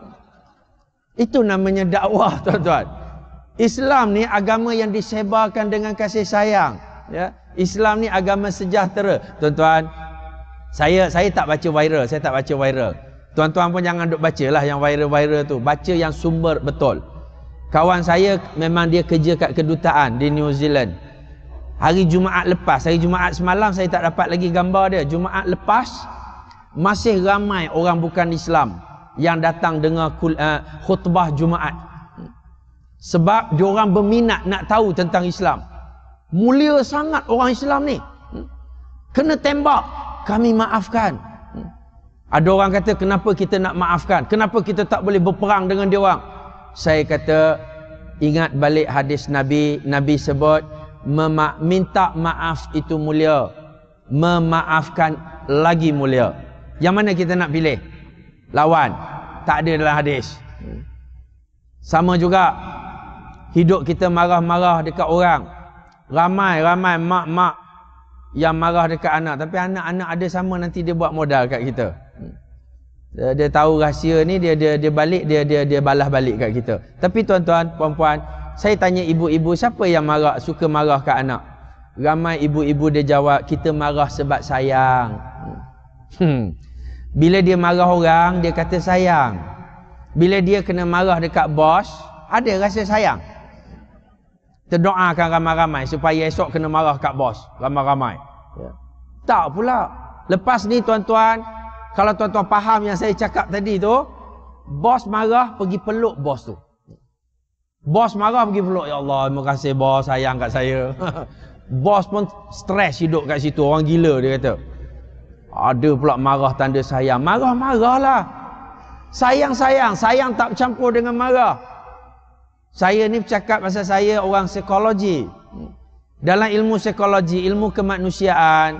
Itu namanya dakwah tuan-tuan. Islam ni agama yang disebarkan dengan kasih sayang. Ya. Islam ni agama sejahtera. Tuan-tuan, saya saya tak baca viral, saya tak baca viral. Tuan-tuan pun jangan duk baca lah yang viral-viral tu. Baca yang sumber betul. Kawan saya memang dia kerja kat kedutaan di New Zealand. Hari Jumaat lepas, hari Jumaat semalam saya tak dapat lagi gambar dia. Jumaat lepas masih ramai orang bukan Islam yang datang dengar uh, khutbah Jumaat. Sebab diorang berminat nak tahu tentang Islam. Mulia sangat orang Islam ni. Kena tembak, kami maafkan. Ada orang kata, kenapa kita nak maafkan? Kenapa kita tak boleh berperang dengan diorang? Saya kata, ingat balik hadis Nabi. Nabi sebut, Mema- minta maaf itu mulia, memaafkan lagi mulia. Yang mana kita nak pilih? Lawan. Tak ada dalam hadis. Sama juga, hidup kita marah-marah dekat orang. Ramai-ramai mak-mak yang marah dekat anak. Tapi anak-anak ada sama nanti dia buat modal kat kita. Dia, dia tahu rahsia ni, dia dia dia balik, dia dia dia balas balik kat kita. Tapi tuan-tuan, puan-puan, saya tanya ibu-ibu, siapa yang marah, suka marah kat anak? Ramai ibu-ibu dia jawab, kita marah sebab sayang. Hmm. Bila dia marah orang, dia kata sayang. Bila dia kena marah dekat bos, ada rasa sayang. Terdoakan ramai-ramai supaya esok kena marah kat bos ramai-ramai. Ya. Tak pula. Lepas ni tuan-tuan, kalau tuan-tuan faham yang saya cakap tadi tu, bos marah pergi peluk bos tu. Bos marah pergi peluk, ya Allah, terima kasih bos sayang kat saya. Bos pun stres hidup kat situ, orang gila dia kata. Ada pula marah tanda sayang. Marah-marahlah. Sayang-sayang, sayang tak bercampur dengan marah. Saya ni bercakap pasal saya orang psikologi. Dalam ilmu psikologi, ilmu kemanusiaan,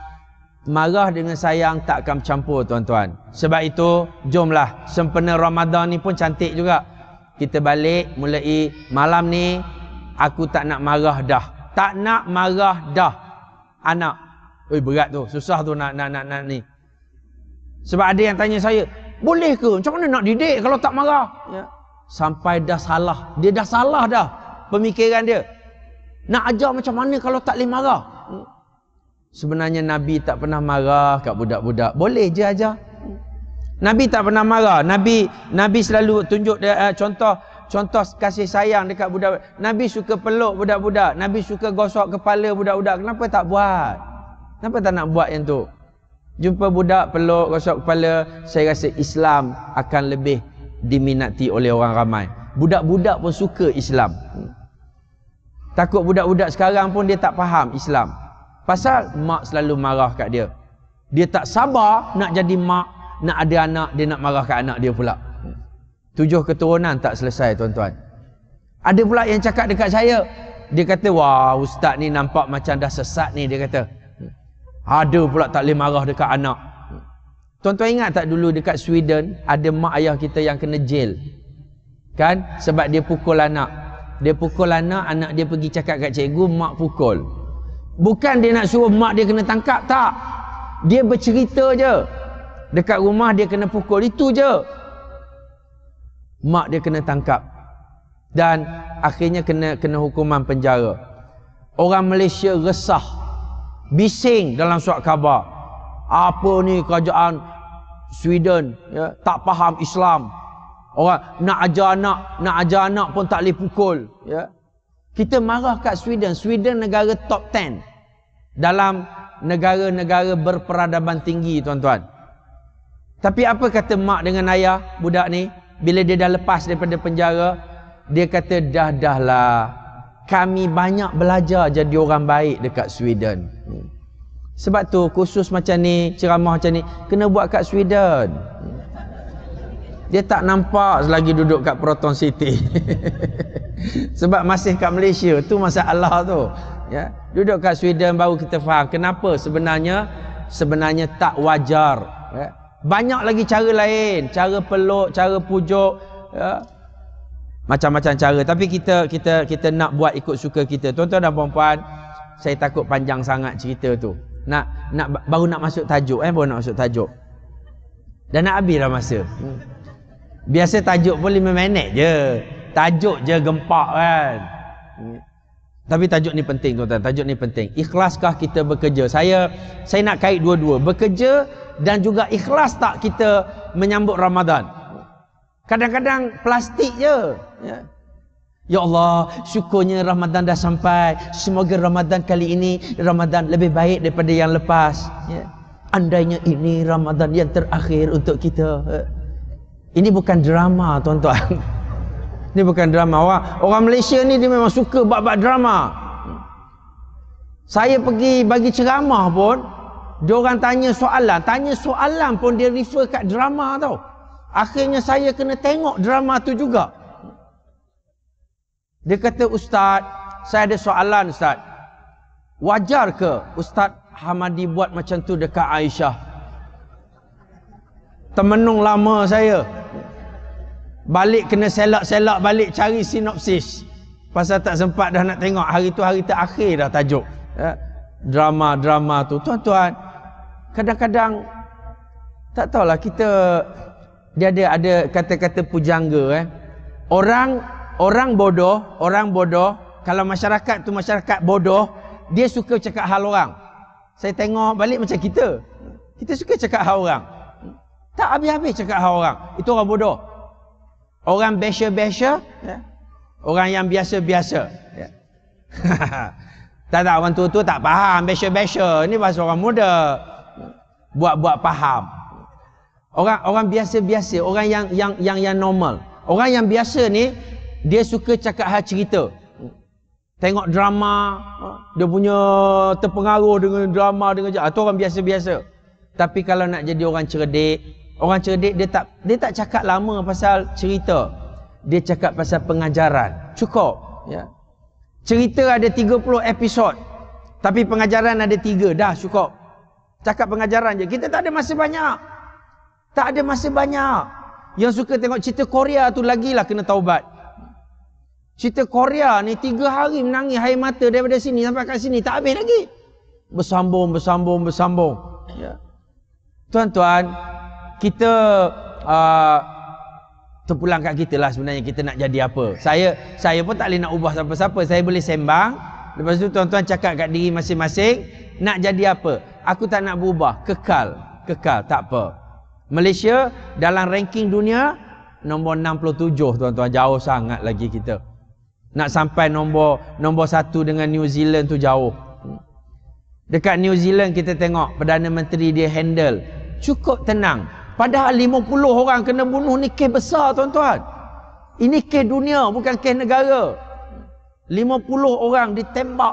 marah dengan sayang tak akan bercampur tuan-tuan. Sebab itu, jomlah, sempena Ramadan ni pun cantik juga. Kita balik, mulai malam ni, aku tak nak marah dah. Tak nak marah dah. Anak. Oi, berat tu, susah tu nak nak nak, nak ni. Sebab ada yang tanya saya, boleh ke? Macam mana nak didik kalau tak marah? Ya. Sampai dah salah. Dia dah salah dah pemikiran dia. Nak ajar macam mana kalau tak boleh marah? Sebenarnya Nabi tak pernah marah kat budak-budak. Boleh je ajar. Nabi tak pernah marah. Nabi Nabi selalu tunjuk dia, uh, contoh contoh kasih sayang dekat budak. Nabi suka peluk budak-budak. Nabi suka gosok kepala budak-budak. Kenapa tak buat? Kenapa tak nak buat yang tu? Jumpa budak peluk, gosok kepala, saya rasa Islam akan lebih diminati oleh orang ramai. Budak-budak pun suka Islam. Takut budak-budak sekarang pun dia tak faham Islam. Pasal mak selalu marah kat dia. Dia tak sabar nak jadi mak, nak ada anak, dia nak marah kat anak dia pula. Tujuh keturunan tak selesai tuan-tuan. Ada pula yang cakap dekat saya, dia kata, wah ustaz ni nampak macam dah sesat ni, dia kata. Ada pula tak boleh marah dekat anak. Tuan-tuan ingat tak dulu dekat Sweden ada mak ayah kita yang kena jail? Kan? Sebab dia pukul anak. Dia pukul anak, anak dia pergi cakap kat cikgu, mak pukul. Bukan dia nak suruh mak dia kena tangkap, tak. Dia bercerita je. Dekat rumah dia kena pukul, itu je. Mak dia kena tangkap. Dan akhirnya kena kena hukuman penjara. Orang Malaysia resah. Bising dalam surat khabar. Apa ni kerajaan Sweden ya, tak faham Islam. Orang nak ajar anak, nak ajar anak pun tak boleh pukul ya. Kita marah kat Sweden. Sweden negara top sepuluh dalam negara-negara berperadaban tinggi tuan-tuan. Tapi apa kata mak dengan ayah budak ni bila dia dah lepas daripada penjara? Dia kata dah-dah lah, kami banyak belajar jadi orang baik dekat Sweden. Sebab tu khusus macam ni, ceramah macam ni kena buat kat Sweden. Dia tak nampak selagi duduk kat Proton City. Sebab masih kat Malaysia, tu masalah tu. Ya, duduk kat Sweden baru kita faham kenapa sebenarnya sebenarnya tak wajar. Ya. Banyak lagi cara lain, cara peluk, cara pujuk, ya. Macam-macam cara. Tapi kita kita kita nak buat ikut suka kita. Tuan-tuan dan puan-puan, saya takut panjang sangat cerita tu. Nak nak baru nak masuk tajuk eh baru nak masuk tajuk. Dah nak habis dah masa. Hmm. Biasa tajuk pun lima minit je. Tajuk je gempak kan. Hmm. Tapi tajuk ni penting tuan-tuan, tajuk ni penting. Ikhlaskah kita bekerja? Saya saya nak kait dua-dua. Bekerja dan juga ikhlas tak kita menyambut Ramadan. Kadang-kadang plastik je. Ya. Ya Allah, syukurnya Ramadan dah sampai. Semoga Ramadan kali ini Ramadan lebih baik daripada yang lepas. Ya. Andainya ini Ramadan yang terakhir untuk kita. Ini bukan drama, tuan-tuan. Ini bukan drama. Orang, orang Malaysia ni dia memang suka bab-bab drama. Saya pergi bagi ceramah pun, dia orang tanya soalan. Tanya soalan pun dia refer kat drama tau. Akhirnya saya kena tengok drama tu juga. Dia kata, Ustaz, saya ada soalan Ustaz. Wajar ke Ustaz Hamadi buat macam tu dekat Aisyah? Temenung lama saya. Balik kena selak-selak balik cari sinopsis. Pasal tak sempat dah nak tengok. Hari tu hari terakhir dah tajuk. Ya. Drama-drama tu. Tuan-tuan, kadang-kadang tak tahulah kita, dia ada ada kata-kata pujangga eh. Orang orang bodoh, orang bodoh, kalau masyarakat tu masyarakat bodoh, dia suka cakap hal orang. Saya tengok balik macam kita. Kita suka cakap hal orang. Tak habis-habis cakap hal orang. Itu orang bodoh. Orang biasa-biasa, ya. Orang yang biasa-biasa. Ya. Tak tak, orang tua-tua tak faham biasa-biasa. Ini bahasa orang muda. Buat-buat faham. Orang orang biasa-biasa, orang yang yang yang yang normal. Orang yang biasa ni dia suka cakap hal cerita. Tengok drama, dia punya terpengaruh dengan drama dengan itu orang biasa-biasa. Tapi kalau nak jadi orang cerdik, orang cerdik dia tak dia tak cakap lama pasal cerita. Dia cakap pasal pengajaran. Cukup, ya. Cerita ada tiga puluh episod, tapi pengajaran ada tiga, dah cukup. Cakap pengajaran je. Kita tak ada masa banyak. Tak ada masa banyak. Yang suka tengok cerita Korea tu lagilah kena taubat. Cerita Korea ni tiga hari menangis air mata daripada sini sampai kat sini. Tak habis lagi. Bersambung, bersambung, bersambung. Ya. Tuan-tuan, kita uh, terpulang kat kita lah sebenarnya kita nak jadi apa. Saya saya pun tak boleh nak ubah siapa-siapa. Saya boleh sembang. Lepas tu tuan-tuan cakap kat diri masing-masing. Nak jadi apa? Aku tak nak berubah. Kekal. Kekal. Tak apa. Malaysia dalam ranking dunia nombor enam puluh tujuh tuan-tuan. Jauh sangat lagi kita. Nak sampai nombor nombor satu dengan New Zealand tu jauh. Dekat New Zealand kita tengok Perdana Menteri dia handle. Cukup tenang. Padahal lima puluh orang kena bunuh ni kes besar tuan-tuan. Ini kes dunia bukan kes negara. lima puluh orang ditembak.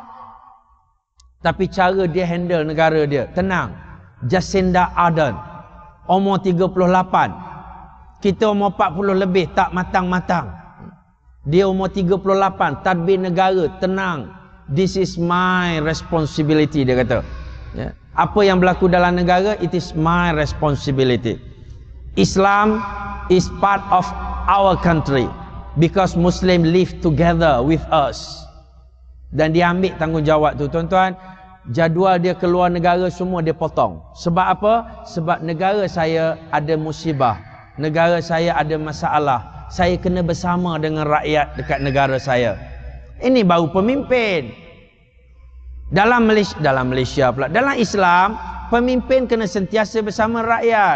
Tapi cara dia handle negara dia. Tenang. Jacinda Ardern. Umur tiga puluh lapan. Kita umur empat puluh lebih. Tak matang-matang. Dia umur tiga puluh lapan. Tadbir negara. Tenang. This is my responsibility. Dia kata. Ya. Apa yang berlaku dalam negara, it is my responsibility. Islam is part of our country. Because Muslim live together with us. Dan dia ambil tanggungjawab tu. Tuan-tuan, jadual dia keluar negara semua dia potong. Sebab apa? Sebab negara saya ada musibah. Negara saya ada masalah. Saya kena bersama dengan rakyat dekat negara saya. Ini baru pemimpin. Dalam Malaysia, dalam Malaysia pula, dalam Islam, pemimpin kena sentiasa bersama rakyat.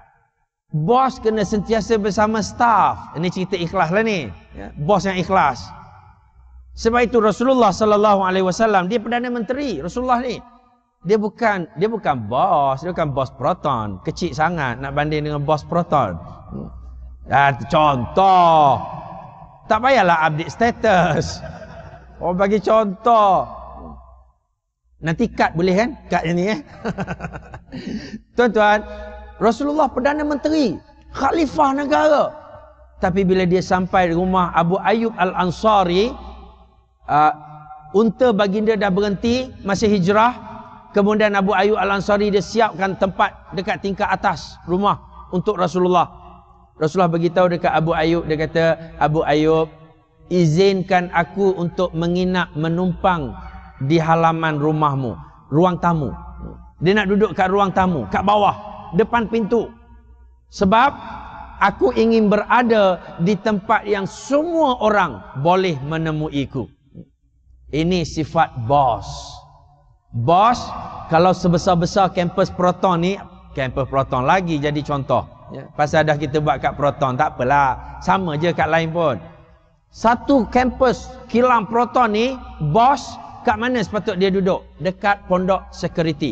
Bos kena sentiasa bersama staff. Ini cerita ikhlas lah ni. Ya, bos yang ikhlas. Sebab itu Rasulullah sallallahu alaihi wasallam dia Perdana Menteri. Rasulullah ni dia bukan dia bukan bos, dia bukan bos Proton. Kecil sangat nak banding dengan bos Proton. Ah, contoh. Tak payahlah update status. Oh bagi contoh. Nanti cut boleh kan? Cut yang ni eh. Tuan-tuan, Rasulullah Perdana Menteri, khalifah negara. Tapi bila dia sampai rumah Abu Ayyub Al-Ansari, uh, unta baginda dah berhenti, masih hijrah. Kemudian Abu Ayyub Al-Ansari dia siapkan tempat dekat tingkat atas rumah untuk Rasulullah. Rasulullah beritahu dekat Abu Ayyub, dia kata, Abu Ayyub, izinkan aku untuk menginap menumpang di halaman rumahmu, ruang tamu. Dia nak duduk kat ruang tamu, kat bawah, depan pintu. Sebab aku ingin berada di tempat yang semua orang boleh menemuiku. Ini sifat bos. Bos, kalau sebesar-besar kampus Proton ni, kampus Proton lagi jadi contoh. Ya, pasal dah kita buat kat Proton, tak apalah. Sama je kat lain pun. Satu kampus kilang Proton ni, bos kat mana sepatut dia duduk? Dekat pondok security.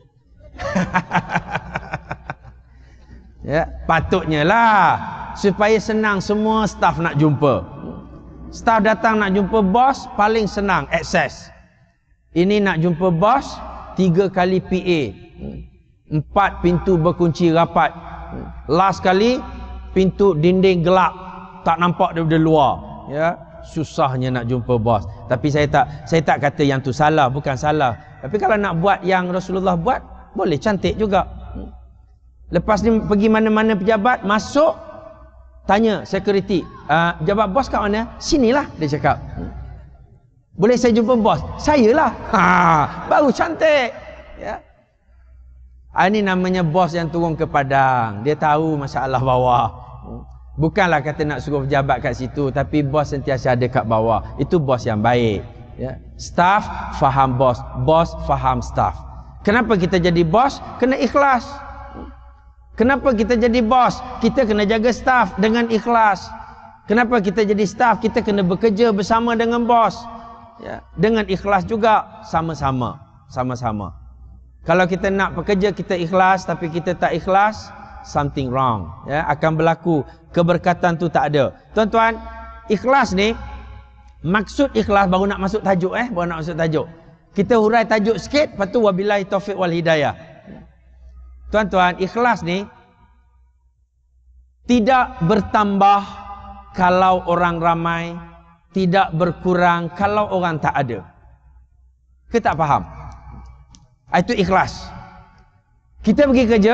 Ya, patutnya lah. Supaya senang semua staf nak jumpa. Staf datang nak jumpa bos, paling senang akses. Ini nak jumpa bos, tiga kali P A. Empat pintu berkunci rapat. Last kali, pintu dinding gelap. Tak nampak daripada luar. Ya, susahnya nak jumpa bos. Tapi saya tak saya tak kata yang tu salah, bukan salah. Tapi kalau nak buat yang Rasulullah buat, boleh, cantik juga. Lepas ni pergi mana-mana pejabat, masuk, tanya security, uh, pejabat bos kat mana? Sinilah, dia cakap. Boleh saya jumpa bos? Saya lah. Ha, baru cantik. Ya. Ini namanya bos yang turun ke padang. Dia tahu masalah bawah. Bukanlah kata nak suruh pejabat kat situ, tapi bos sentiasa ada kat bawah. Itu bos yang baik. Ya. Staff faham bos, bos faham staff. Kenapa kita jadi bos? Kena ikhlas. Kenapa kita jadi bos? Kita kena jaga staff dengan ikhlas. Kenapa kita jadi staff? Kita kena bekerja bersama dengan bos. Ya. Dengan ikhlas juga, sama-sama. Sama-sama. Kalau kita nak bekerja kita ikhlas, tapi kita tak ikhlas, something wrong. Ya, akan berlaku. Keberkatan tu tak ada. Tuan-tuan, ikhlas ni, maksud ikhlas baru nak masuk tajuk eh, baru nak masuk tajuk. Kita hurai tajuk sikit, lepas tu wabillahi taufiq wal hidayah. Tuan-tuan, ikhlas ni tidak bertambah kalau orang ramai, tidak berkurang kalau orang tak ada. Kita tak faham? Itu ikhlas. Kita pergi kerja,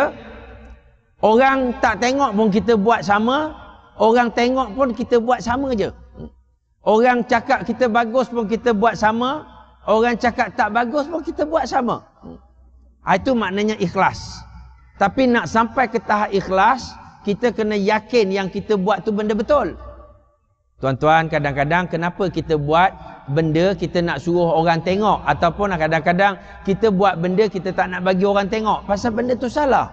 orang tak tengok pun kita buat sama, orang tengok pun kita buat sama je. Orang cakap kita bagus pun kita buat sama, orang cakap tak bagus pun kita buat sama. Itu maknanya ikhlas. Tapi nak sampai ke tahap ikhlas, kita kena yakin yang kita buat tu benda betul. Tuan-tuan, kadang-kadang kenapa kita buat benda kita nak suruh orang tengok, ataupun kadang-kadang kita buat benda kita tak nak bagi orang tengok, pasal benda tu salah.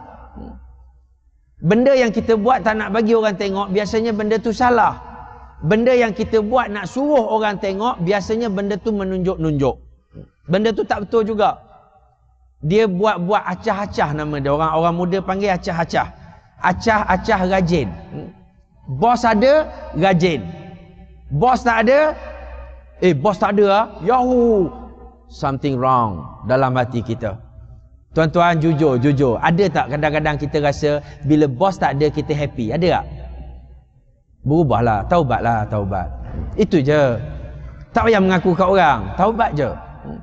Benda yang kita buat tak nak bagi orang tengok, biasanya benda tu salah. Benda yang kita buat nak suruh orang tengok, biasanya benda tu menunjuk-nunjuk. Benda tu tak betul juga. Dia buat-buat acah-acah nama dia. Orang orang muda panggil acah-acah. Acah-acah rajin. Bos ada, rajin. Bos tak ada, eh bos tak ada ah, yahoo. Something wrong dalam hati kita. Tuan-tuan, jujur, jujur. Ada tak kadang-kadang kita rasa bila bos tak ada kita happy? Ada tak? Berubahlah, taubatlah, taubat. Itu je. Tak payah mengaku kat orang, taubat je.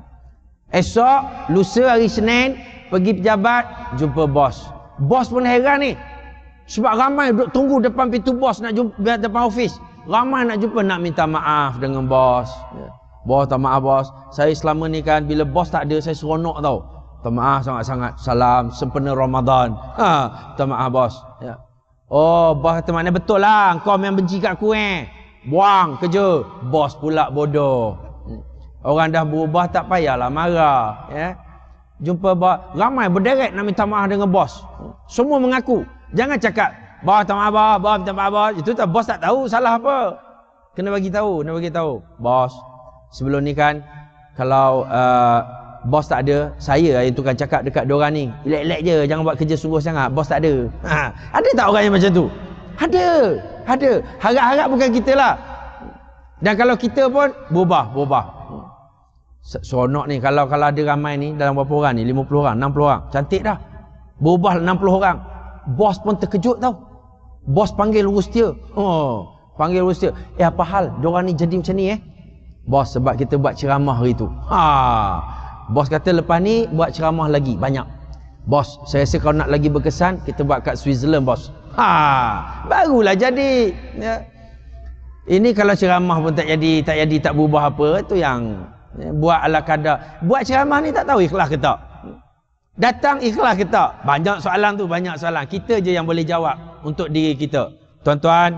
Esok, lusa hari Senin, pergi pejabat, jumpa bos. Bos pun heran ni. Sebab ramai duduk tunggu depan pintu bos nak jumpa depan office. Ramai nak jumpa, nak minta maaf dengan bos. Bos, tak maaf bos. Saya selama ni kan, bila bos tak ada, saya seronok tau. Tak maaf sangat-sangat. Salam sempena Ramadan. Ha, tak maaf bos. Ya. Oh, bos kata maknanya betul lah. Kau yang benci kat aku eh. Buang kerja. Bos pula bodoh. Orang dah berubah tak payahlah marah. Ya. Jumpa bos. Ramai berderet nak minta maaf dengan bos. Semua mengaku. Jangan cakap, bos tak maaf bos, bos minta maaf bos. Itu tak, bos tak tahu salah apa. Kena bagi tahu, kena bagi tahu. Bos, sebelum ni kan, kalau uh, bos tak ada, saya yang tukang cakap dekat diorang ni. Relax-relax je, jangan buat kerja sungguh sangat. Bos tak ada. Ha, ada tak orang yang macam tu? Ada, ada. Harap-harap bukan kita lah. Dan kalau kita pun, berubah, berubah. Seronok ni, kalau kalau ada ramai ni, dalam berapa orang ni? lima puluh orang, enam puluh orang. Cantik dah. Berubah enam puluh orang. Bos pun terkejut tau. Bos panggil urus dia. Oh, panggil urus dia. Eh, apa hal? Diorang ni jadi macam ni eh? Bos, sebab kita buat ceramah hari tu. Ha. Bos kata lepas ni buat ceramah lagi banyak. Bos, saya rasa kalau nak lagi berkesan, kita buat kat Switzerland bos. Ha, barulah jadi. Ya. Ini kalau ceramah pun tak jadi, tak jadi, tak berubah apa, itu yang ya, buat ala kadar. Buat ceramah ni tak tahu ikhlas ke tak. Datang ikhlas ke tak? Banyak soalan tu, banyak soalan. Kita je yang boleh jawab untuk diri kita. Tuan-tuan,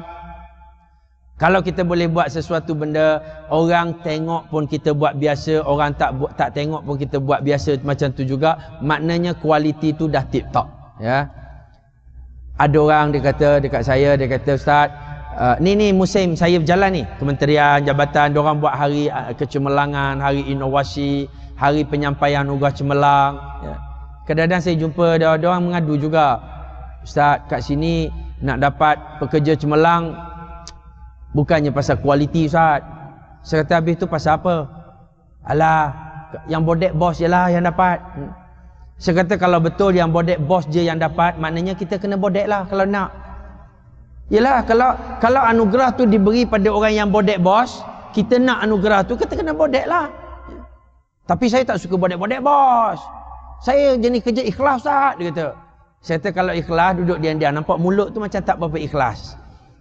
kalau kita boleh buat sesuatu benda, orang tengok pun kita buat biasa, orang tak tak tengok pun kita buat biasa macam tu juga, maknanya kualiti tu dah tip top. Ya. Ada orang dia kata dekat saya, dia kata, Ustaz, uh, ni ni musim saya berjalan ni, kementerian, jabatan, diorang buat hari uh, kecemerlangan, hari inovasi, hari penyampaian nugas cemerlang. Ya. Kadang-kadang saya jumpa dia, diorang mengadu juga, Ustaz, kat sini nak dapat pekerja cemerlang bukannya pasal kualiti, Ustaz. Saya kata, habis tu pasal apa? Alah, yang bodek bos je lah yang dapat. Saya kata, kalau betul yang bodek bos je yang dapat, maknanya kita kena bodek lah kalau nak. Yelah, kalau kalau anugerah tu diberi pada orang yang bodek bos, kita nak anugerah tu, kita kena bodek lah. Tapi saya tak suka bodek-bodek bos. Saya jenis kerja ikhlas, Ustaz, dia kata. Saya kata, kalau ikhlas duduk diam-diam, nampak mulut tu macam tak berapa ikhlas.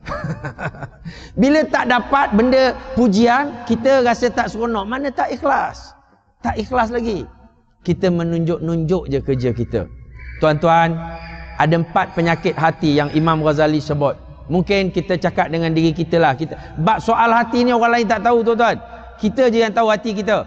Bila tak dapat benda pujian, kita rasa tak seronok. Mana tak ikhlas? Tak ikhlas lagi. Kita menunjuk-nunjuk je kerja kita. Tuan-tuan, ada empat penyakit hati yang Imam Ghazali sebut. Mungkin kita cakap dengan diri kita lah. Kita, bab soal hati ni orang lain tak tahu, tuan-tuan. Kita je yang tahu hati kita.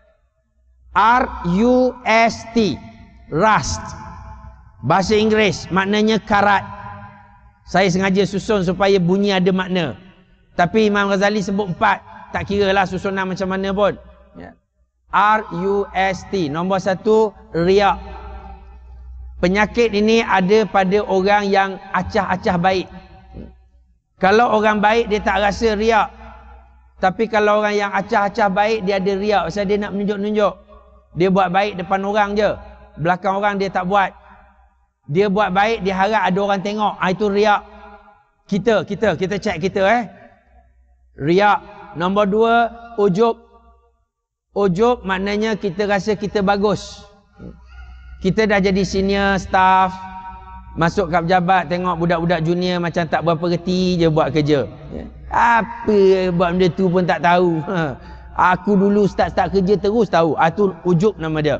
R U S T, Rust. Bahasa Inggeris, maknanya karat. Saya sengaja susun supaya bunyi ada makna. Tapi Imam Ghazali sebut empat. Tak kira lah susunan macam mana pun. Ya. R U S T. Nombor satu, riak. Penyakit ini ada pada orang yang acah-acah baik. Kalau orang baik, dia tak rasa riak. Tapi kalau orang yang acah-acah baik, dia ada riak. Sebab dia nak menunjuk-nunjuk. Dia buat baik depan orang je. Belakang orang dia tak buat. Dia buat baik, dia harap ada orang tengok. Ah, itu riak. Kita, kita, kita cek kita eh. Riak. Nombor dua, ujub. Ujub maknanya kita rasa kita bagus. Kita dah jadi senior staff, masuk kat pejabat, tengok budak-budak junior macam tak berapa reti je buat kerja. Apa buat benda tu pun tak tahu. Aku dulu start-start kerja terus tahu. Itu ujub nama dia.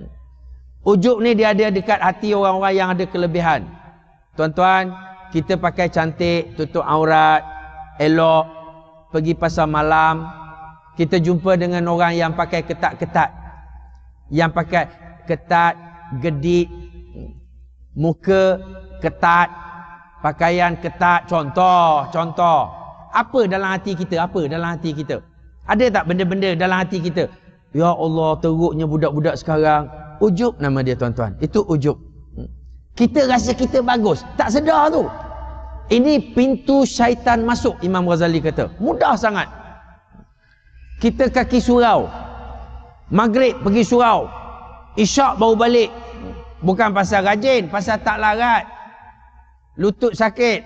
Ujub ni dia ada dekat hati orang-orang yang ada kelebihan. Tuan-tuan, kita pakai cantik, tutup aurat, elok, pergi pasar malam. Kita jumpa dengan orang yang pakai ketat-ketat. Yang pakai ketat, gedik, muka ketat, pakaian ketat. Contoh, contoh. Apa dalam hati kita? Apa dalam hati kita? Ada tak benda-benda dalam hati kita? Ya Allah, teruknya budak-budak sekarang. Ujub nama dia, tuan-tuan. Itu ujub. Kita rasa kita bagus. Tak sedar tu. Ini pintu syaitan masuk, Imam Ghazali kata. Mudah sangat. Kita kaki surau. Maghrib pergi surau. Isyak baru balik. Bukan pasal rajin, pasal tak larat. Lutut sakit.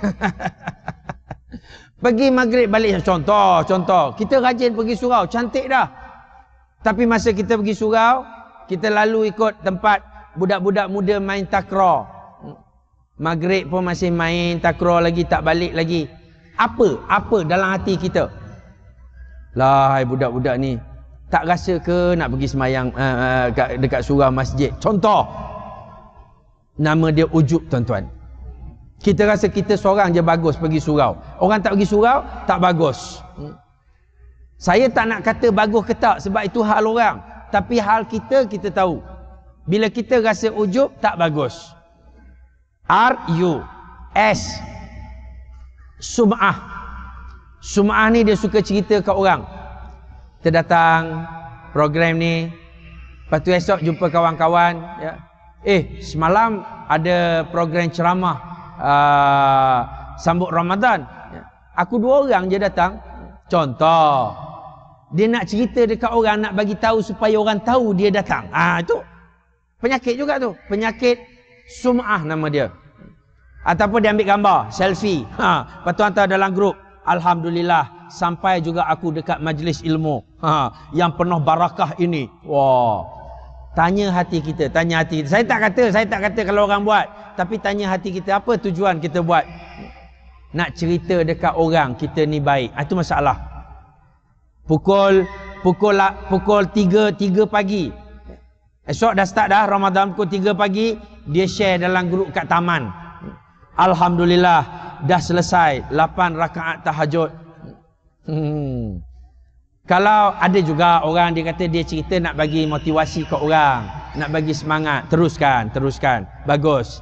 Pergi maghrib balik. Contoh, contoh. Kita rajin pergi surau. Cantik dah. Tapi masa kita pergi surau, kita lalu ikut tempat budak-budak muda main takraw. Maghrib pun masih main takraw lagi, tak balik lagi. Apa? Apa dalam hati kita? Lah, budak-budak ni tak rasa ke nak pergi semayang uh, uh, dekat surau masjid? Contoh. Nama dia ujub, tuan-tuan. Kita rasa kita seorang je bagus pergi surau. Orang tak pergi surau, tak bagus. Saya tak nak kata bagus ke tak, sebab itu hal orang. Tapi hal kita, kita tahu. Bila kita rasa ujub, tak bagus. R U S. Sum'ah. Sum'ah ni dia suka cerita kat orang. Kita datang program ni, lepas tu esok jumpa kawan-kawan. Ya. Eh, semalam ada program ceramah uh, sambut Ramadan. Ya. Aku dua orang je datang. Contoh. Dia nak cerita dekat orang, nak bagi tahu supaya orang tahu dia datang. Ah, itu penyakit juga tu. Penyakit sum'ah nama dia. Ataupun dia ambil gambar, selfie. Ha, lepas tu hantar dalam grup. Alhamdulillah, sampai juga aku dekat majlis ilmu. Ha, yang penuh barakah ini. Wah. Tanya hati kita, tanya hati kita. Saya tak kata, saya tak kata kalau orang buat. Tapi tanya hati kita, apa tujuan kita buat? Nak cerita dekat orang, kita ni baik. Itu masalah. Pukul pukul pukul tiga tiga pagi. Esok dah start dah Ramadan pukul tiga pagi, dia share dalam grup kat taman. Alhamdulillah dah selesai lapan rakaat tahajud. Hmm. Kalau ada juga orang dia kata dia cerita nak bagi motivasi kat orang, nak bagi semangat, teruskan, teruskan. Bagus.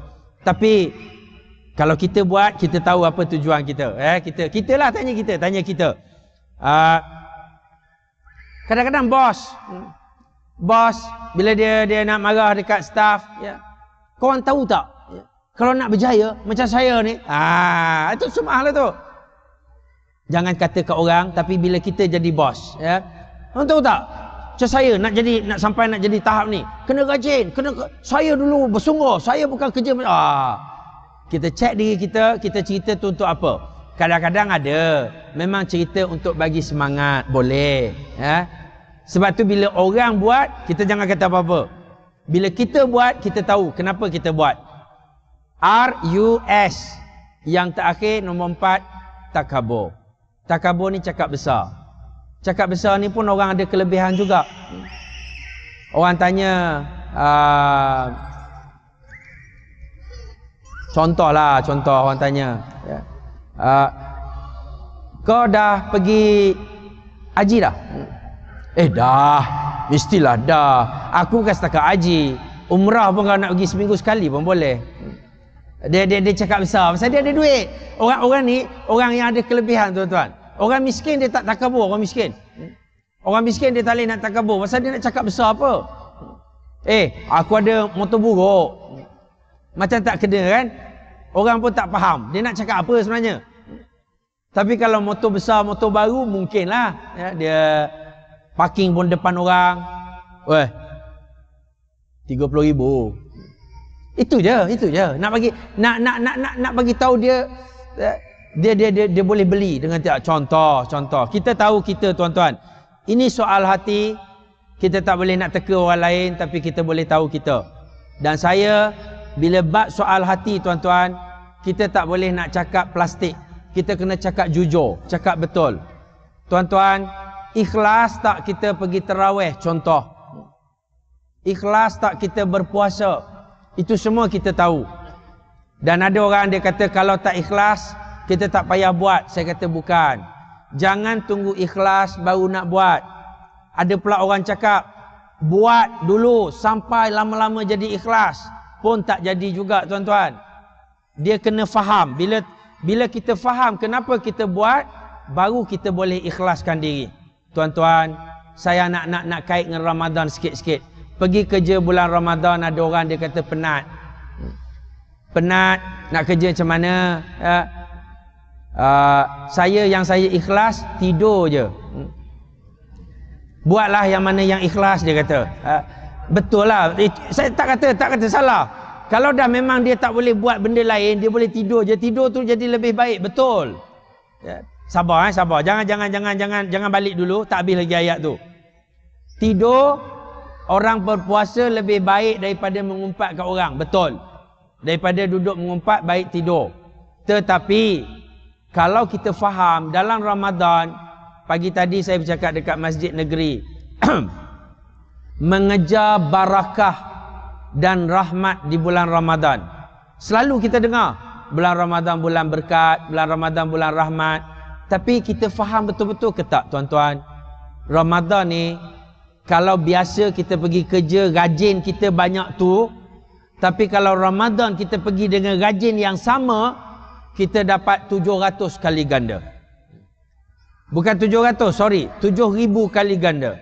Tapi kalau kita buat, kita tahu apa tujuan kita. Eh, kita, kita lah tanya kita, tanya kita. Uh, kadang-kadang bos, bos bila dia dia nak marah dekat staff, ya, korang tahu tak? Ya, kalau nak berjaya macam saya ni, ah itu sumah lah tu. Jangan kata kat orang, tapi bila kita jadi bos, ya, korang tahu tak? Macam saya nak jadi, nak sampai nak jadi tahap ni, kena rajin, kena saya dulu bersungguh, saya bukan kerja. Ah, kita cek diri kita, kita cerita tu untuk apa? Kadang-kadang ada, memang cerita untuk bagi semangat, boleh. Ya? Sebab tu bila orang buat, kita jangan kata apa-apa. Bila kita buat, kita tahu kenapa kita buat. R U S. Yang terakhir, nombor empat, takabur. Takabur ni cakap besar. Cakap besar ni pun orang ada kelebihan juga. Orang tanya, uh, contoh lah, contoh orang tanya. Ya. Uh, kau dah pergi haji dah? Eh dah, mestilah dah. Aku bukan setakat haji, umrah pun kalau nak pergi seminggu sekali pun boleh. Dia dia dia cakap besar, pasal dia ada duit. Orang-orang ni, orang yang ada kelebihan tuan-tuan. Orang miskin dia tak takabur, orang miskin. Orang miskin dia tak boleh nak takabur, pasal dia nak cakap besar apa? Eh, aku ada motor buruk. Macam tak kena kan? Orang pun tak faham. Dia nak cakap apa sebenarnya? Tapi kalau motor besar, motor baru, mungkinlah. Ya, dia parking pun depan orang. Weh, tiga puluh ribu. Itu je, itu je. Nak bagi, nak nak nak nak, nak bagi tahu dia, dia dia dia dia boleh beli dengan tiap contoh, contoh. Kita tahu kita tuan-tuan. Ini soal hati. Kita tak boleh nak teka orang lain, tapi kita boleh tahu kita. Dan saya, bila bab soal hati tuan-tuan, kita tak boleh nak cakap plastik. Kita kena cakap jujur, cakap betul. Tuan-tuan, ikhlas tak kita pergi tarawih, contoh. Ikhlas tak kita berpuasa. Itu semua kita tahu. Dan ada orang dia kata kalau tak ikhlas, kita tak payah buat. Saya kata bukan. Jangan tunggu ikhlas baru nak buat. Ada pula orang cakap, buat dulu sampai lama-lama jadi ikhlas. Pun tak jadi juga tuan-tuan. Dia kena faham. Bila bila kita faham kenapa kita buat, baru kita boleh ikhlaskan diri. Tuan-tuan, saya nak nak nak kait dengan Ramadan sikit-sikit. Pergi kerja bulan Ramadan, ada orang dia kata penat. Penat, nak kerja macam mana? Ya. Uh, saya yang saya ikhlas, tidur je. Buatlah yang mana yang ikhlas, dia kata. Uh, betul lah. Saya tak kata, tak kata salah. Kalau dah memang dia tak boleh buat benda lain, dia boleh tidur je. Tidur tu jadi lebih baik, betul. Ya. Sabar, eh, sabar. Jangan, jangan, jangan, jangan, jangan balik dulu. Tak habis lagi ayat tu. Tidur, orang berpuasa lebih baik daripada mengumpat kat orang. Betul. Daripada duduk mengumpat, baik tidur. Tetapi, kalau kita faham, dalam Ramadan, pagi tadi saya bercakap dekat Masjid Negeri, mengejar barakah dan rahmat di bulan Ramadan. Selalu kita dengar, bulan Ramadan bulan berkat, bulan Ramadan bulan rahmat. Tapi kita faham betul-betul ke tak tuan-tuan? Ramadan ni, kalau biasa kita pergi kerja, rajin kita banyak tu. Tapi kalau Ramadan kita pergi dengan rajin yang sama, kita dapat tujuh ratus kali ganda. Bukan tujuh ratus, sorry, tujuh ribu kali ganda.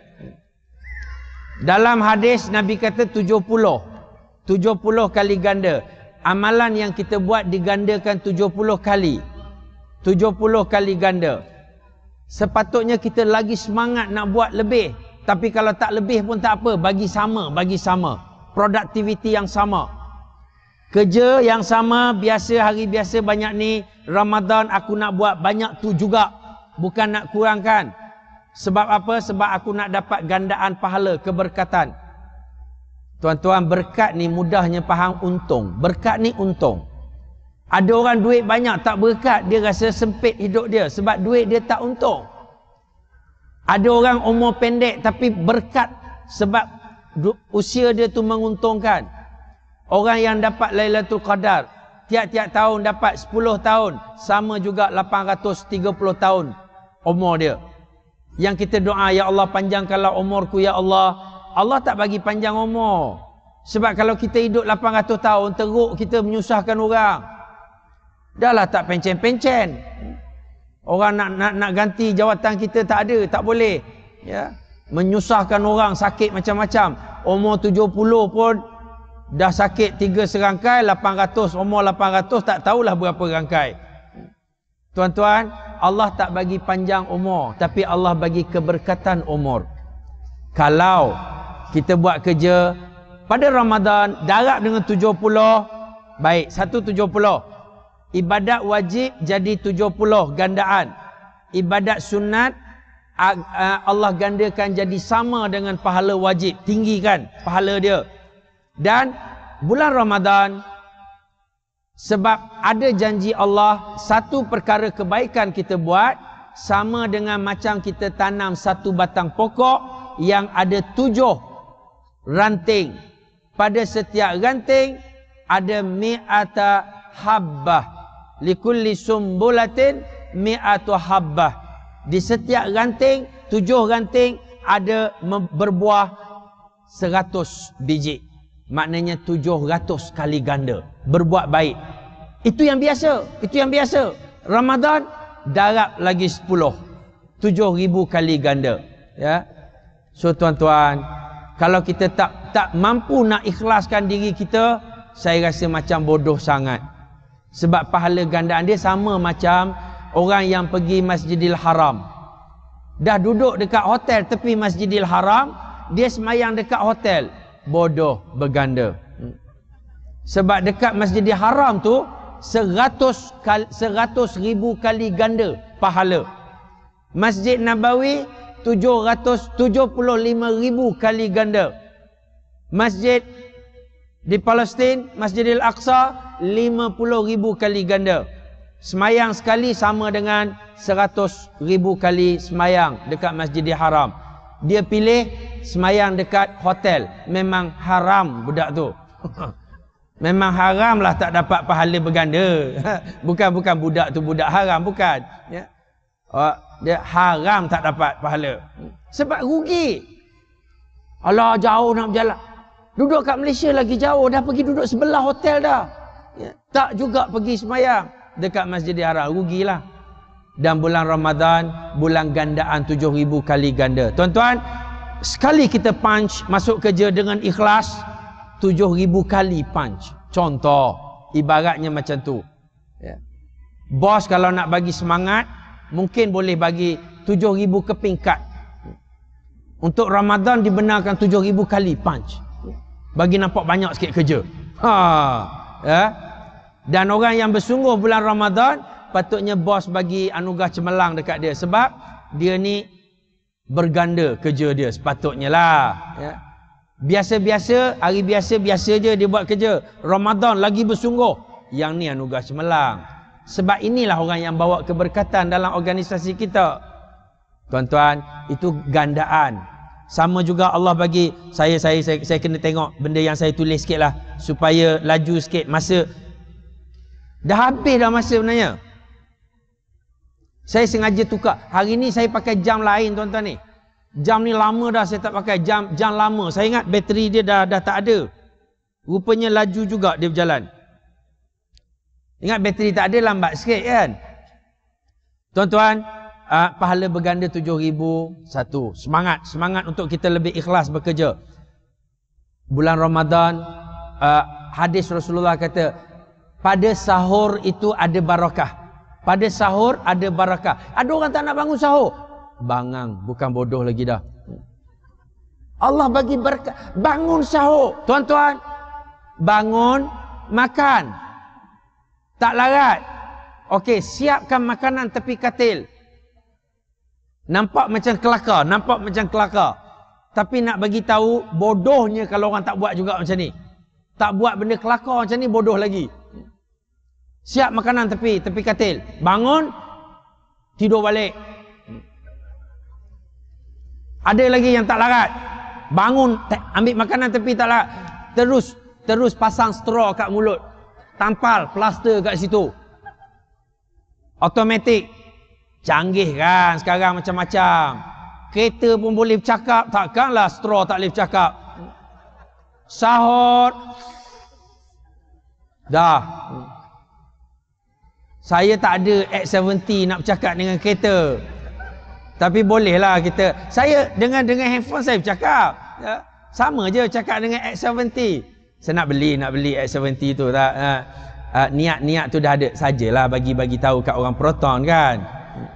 Dalam hadis Nabi kata tujuh puluh. tujuh puluh kali ganda. Amalan yang kita buat digandakan tujuh puluh kali. tujuh puluh kali ganda. Sepatutnya kita lagi semangat nak buat lebih. Tapi kalau tak lebih pun tak apa, bagi sama, bagi sama. Produktiviti yang sama. Kerja yang sama, biasa hari biasa banyak ni, Ramadan aku nak buat banyak tu juga. Bukan nak kurangkan. Sebab apa? Sebab aku nak dapat gandaan pahala, keberkatan. Tuan-tuan, berkat ni mudahnya faham untung. Berkat ni untung. Ada orang duit banyak tak berkat, dia rasa sempit hidup dia. Sebab duit dia tak untung. Ada orang umur pendek tapi berkat sebab usia dia tu menguntungkan. Orang yang dapat Lailatul Qadar, tiap-tiap tahun dapat sepuluh tahun, sama juga lapan ratus tiga puluh tahun umur dia. Yang kita doa, ya Allah panjangkanlah umurku ya Allah. Allah tak bagi panjang umur. Sebab kalau kita hidup lapan ratus tahun, teruk kita menyusahkan orang. Dahlah tak pencen-pencen. Orang nak nak nak ganti jawatan kita tak ada, tak boleh. Ya. Menyusahkan orang sakit macam-macam. Umur tujuh puluh pun dah sakit tiga serangkai, lapan ratus, umur lapan ratus tak tahulah berapa rangkai. Tuan-tuan, Allah tak bagi panjang umur, tapi Allah bagi keberkatan umur. Kalau kita buat kerja pada Ramadan, darab dengan tujuh puluh, baik, satu tujuh puluh. Ibadat wajib jadi tujuh puluh gandaan. Ibadat sunat Allah gandakan jadi sama dengan pahala wajib. Tinggikan pahala dia. Dan bulan Ramadan, sebab ada janji Allah, satu perkara kebaikan kita buat sama dengan macam kita tanam satu batang pokok yang ada tujuh ranting. Pada setiap ranting ada mi'ata habbah. Likulli sumbulatin mi'atu habbah. Di setiap ranting, tujuh ranting ada berbuah seratus biji. Maknanya tujuh ratus kali ganda. Berbuat baik. Itu yang biasa. Itu yang biasa. Ramadan, darab lagi sepuluh. Tujuh ribu kali ganda. Ya. So tuan-tuan, kalau kita tak tak mampu nak ikhlaskan diri kita, saya rasa macam bodoh sangat. Sebab pahala gandaan dia sama macam orang yang pergi Masjidil Haram. Dah duduk dekat hotel tepi Masjidil Haram, dia semayang dekat hotel. Bodoh berganda. Sebab dekat Masjidil Haram tu seratus, seratus ribu kali ganda pahala. Masjid Nabawi tujuh ratus tujuh puluh lima ribu kali ganda. Masjid di Palestin, Masjidil Aqsa, lima puluh ribu kali ganda. Semayang sekali sama dengan seratus ribu kali semayang dekat Masjidil Haram. Dia pilih semayang dekat hotel. Memang haram budak tu. Memang haram lah tak dapat pahala berganda. Bukan bukan budak tu budak haram, bukan. Ya. Oh, dia haram tak dapat pahala. Sebab rugi. Alah, jauh nak berjalan. Duduk kat Malaysia lagi jauh, dah pergi duduk sebelah hotel dah. Ya. Tak juga pergi semayang dekat Masjidil Haram, rugilah. Dan bulan Ramadan, bulan gandaan tujuh ribu kali ganda. Tuan-tuan, sekali kita punch masuk kerja dengan ikhlas, tujuh ribu kali punch. Contoh, ibaratnya macam tu. Ya. Bos kalau nak bagi semangat, mungkin boleh bagi tujuh ribu keping kad. Untuk Ramadan dibenarkan tujuh ribu kali punch. Bagi nampak banyak sikit kerja. Ha, ya. Dan orang yang bersungguh bulan Ramadan, patutnya bos bagi anugerah cemerlang dekat dia. Sebab dia ni berganda kerja dia sepatutnya lah. Ya. Biasa-biasa, hari biasa-biasa je dia buat kerja. Ramadan lagi bersungguh. Yang ni anugerah cemerlang. Sebab inilah orang yang bawa keberkatan dalam organisasi kita. Tuan-tuan, itu gandaan. Sama juga Allah bagi saya, saya saya saya kena tengok benda yang saya tulis sikit lah supaya laju sikit masa. Dah habis dah masa sebenarnya. Saya sengaja tukar. Hari ni saya pakai jam lain tuan-tuan ni. Jam ni lama dah saya tak pakai. Jam jam lama. Saya ingat bateri dia dah dah tak ada. Rupanya laju juga dia berjalan. Ingat bateri tak ada, lambat sikit kan. Tuan-tuan, uh, pahala berganda tujuh ribu satu. Semangat. Semangat untuk kita lebih ikhlas bekerja. Bulan Ramadan, uh, hadis Rasulullah kata, pada sahur itu ada barakah. Pada sahur ada barakah. Ada orang tak nak bangun sahur. Bangang, bukan bodoh lagi dah. Allah bagi berkah. Bangun sahur. Tuan-tuan, bangun, makan. Tak larat. Okey, siapkan makanan tepi katil. Nampak macam kelakar, nampak macam kelakar. Tapi nak bagi tahu, bodohnya kalau orang tak buat juga macam ni. Tak buat benda kelakar macam ni, bodoh lagi. Siap makanan tepi, tepi katil. Bangun, tidur balik. Ada lagi yang tak larat. Bangun, ambil makanan tepi tak larat. Terus, terus pasang straw kat mulut. Tampal, plaster kat situ. Automatik. Canggih kan sekarang macam-macam. Kereta pun boleh bercakap. Takkanlah straw tak boleh bercakap. sahur. Dah. Saya tak ada X tujuh puluh nak bercakap dengan kereta. Tapi bolehlah kita. Saya dengan dengan handphone saya bercakap. Ya. Sama je cakap dengan X tujuh puluh. Saya nak beli, nak beli X tujuh puluh tu tak. Ha. Uh, niat-niat tu dah ada. Sajalah bagi-bagi tahu kat orang Proton kan.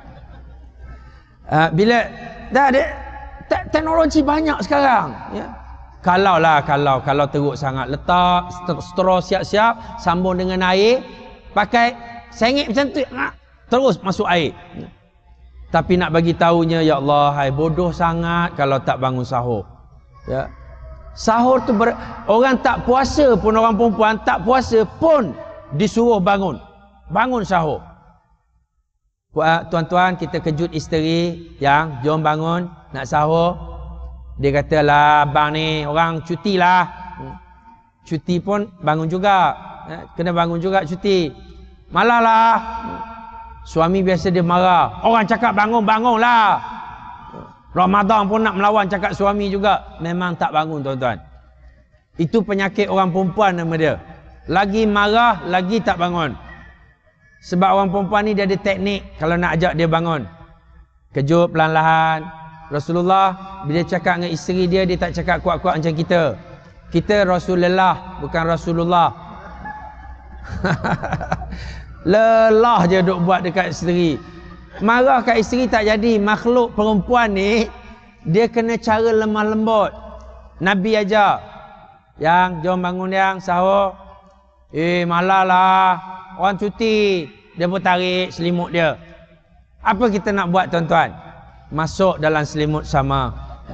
Uh, bila dah ada te- teknologi banyak sekarang. Ya. Kalau lah, kalau kalau teruk sangat, letak straw siap-siap, sambung dengan air, pakai sengit macam tu, terus masuk air. Tapi nak bagi tahunya, ya Allah, hai bodoh sangat kalau tak bangun sahur. Ya. Sahur tu ber... orang tak puasa pun, orang perempuan tak puasa pun disuruh bangun. Bangun sahur. Tuan-tuan, kita kejut isteri yang jom bangun nak sahur. Dia kata lah, abang ni orang cuti lah. Cuti pun bangun juga. Kena bangun juga cuti. Malah lah. Suami biasa dia marah. Orang cakap bangun, bangun lah. Ramadan pun nak melawan cakap suami juga. Memang tak bangun tuan-tuan. Itu penyakit orang perempuan nama dia. Lagi marah, lagi tak bangun. Sebab orang perempuan ni dia ada teknik kalau nak ajak dia bangun. Kejut pelan-lahan. Rasulullah bila cakap dengan isteri dia, dia tak cakap kuat-kuat macam kita. Kita Rasulullah, bukan Rasulullah. Lelah je duk buat dekat isteri. Marah kat isteri tak jadi. Makhluk perempuan ni dia kena cara lemah lembut. Nabi ajar, yang jom bangun yang sahur. Eh malah lah, orang cuti. Dia pun tarik selimut dia. Apa kita nak buat tuan-tuan? Masuk dalam selimut sama.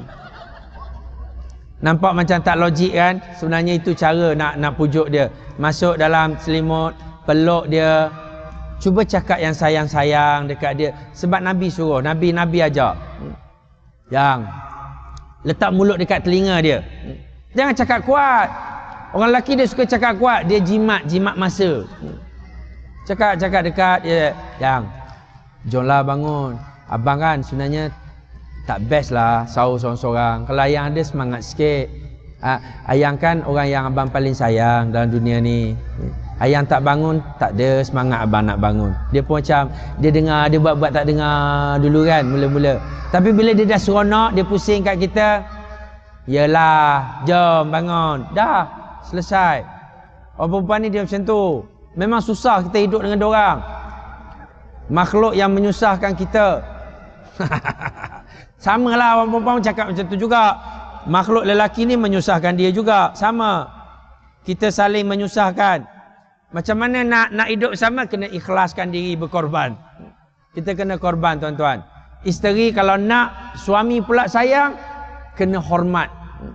Nampak macam tak logik kan? Sebenarnya itu cara nak nak pujuk dia. Masuk dalam selimut, peluk dia. Cuba cakap yang sayang-sayang dekat dia. Sebab Nabi suruh, Nabi Nabi ajar. Yang letak mulut dekat telinga dia. Jangan cakap kuat. Orang lelaki dia suka cakap kuat, dia jimat, jimat masa. Cakap-cakap dekat dia, yang jomlah bangun. Abang kan sebenarnya tak best lah sahur sorang-sorang. Kalau ayang ada semangat sikit. Ha, ayang kan orang yang abang paling sayang dalam dunia ni. Ayang tak bangun, tak ada semangat abang nak bangun. Dia pun macam, dia dengar, dia buat-buat tak dengar dulu kan mula-mula. Tapi bila dia dah seronok, dia pusing kat kita. Yelah, jom bangun. Dah, selesai. Orang perempuan ni dia macam tu. Memang susah kita hidup dengan dorang. Makhluk yang menyusahkan kita. Sama lah orang perempuan cakap macam tu juga. Makhluk lelaki ni menyusahkan dia juga. Sama. Kita saling menyusahkan. Macam mana nak nak hidup sama? Kena ikhlaskan diri berkorban. Kita kena korban tuan-tuan. Isteri kalau nak, suami pula sayang, kena hormat.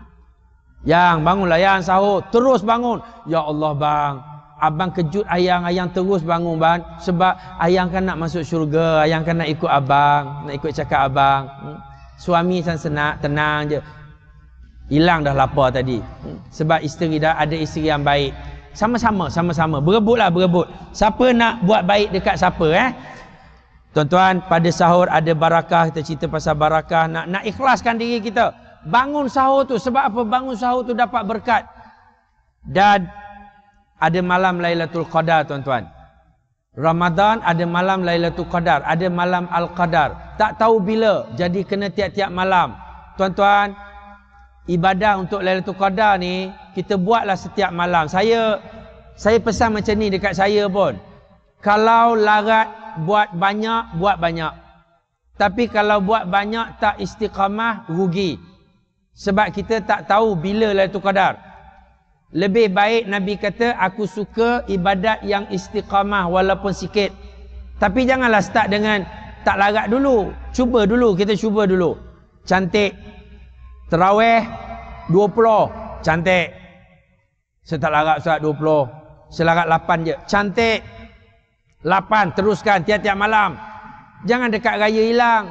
Yang bangunlah yang sahur. Terus bangun. Ya Allah bang, abang kejut ayang, ayang terus bangun bang. Sebab ayang kan nak masuk syurga, ayang kan nak ikut abang, nak ikut cakap abang. Hmm. Suami san senang, tenang je. Hilang dah lapar tadi. Hmm. Sebab isteri dah ada isteri yang baik. Sama-sama, sama-sama. Berebutlah, berebut. Siapa nak buat baik dekat siapa eh? Tuan-tuan, pada sahur ada barakah. Kita cerita pasal barakah. Nak nak ikhlaskan diri kita. Bangun sahur tu. Sebab apa? Bangun sahur tu dapat berkat. Dan ada malam Lailatul Qadar tuan-tuan. Ramadan ada malam Lailatul Qadar, ada malam Al-Qadar. Tak tahu bila, jadi kena tiap-tiap malam. Tuan-tuan, ibadah untuk Lailatul Qadar ni kita buatlah setiap malam. Saya saya pesan macam ni dekat saya pun. Kalau larat buat banyak, buat banyak. Tapi kalau buat banyak tak istiqamah, rugi. Sebab kita tak tahu bila Lailatul Qadar. Lebih baik Nabi kata, aku suka ibadat yang istiqamah walaupun sikit. Tapi janganlah start dengan tak larat dulu. Cuba dulu, kita cuba dulu. Cantik. Terawih dua puluh. Cantik. Saya tak larat Ustaz dua puluh. Saya larat lapan je. Cantik. lapan. Teruskan tiap-tiap malam. Jangan dekat raya hilang.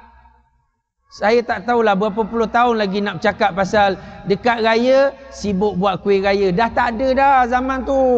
Saya tak tahulah berapa puluh tahun lagi nak bercakap pasal dekat raya sibuk buat kuih raya. Dah tak ada dah zaman tu.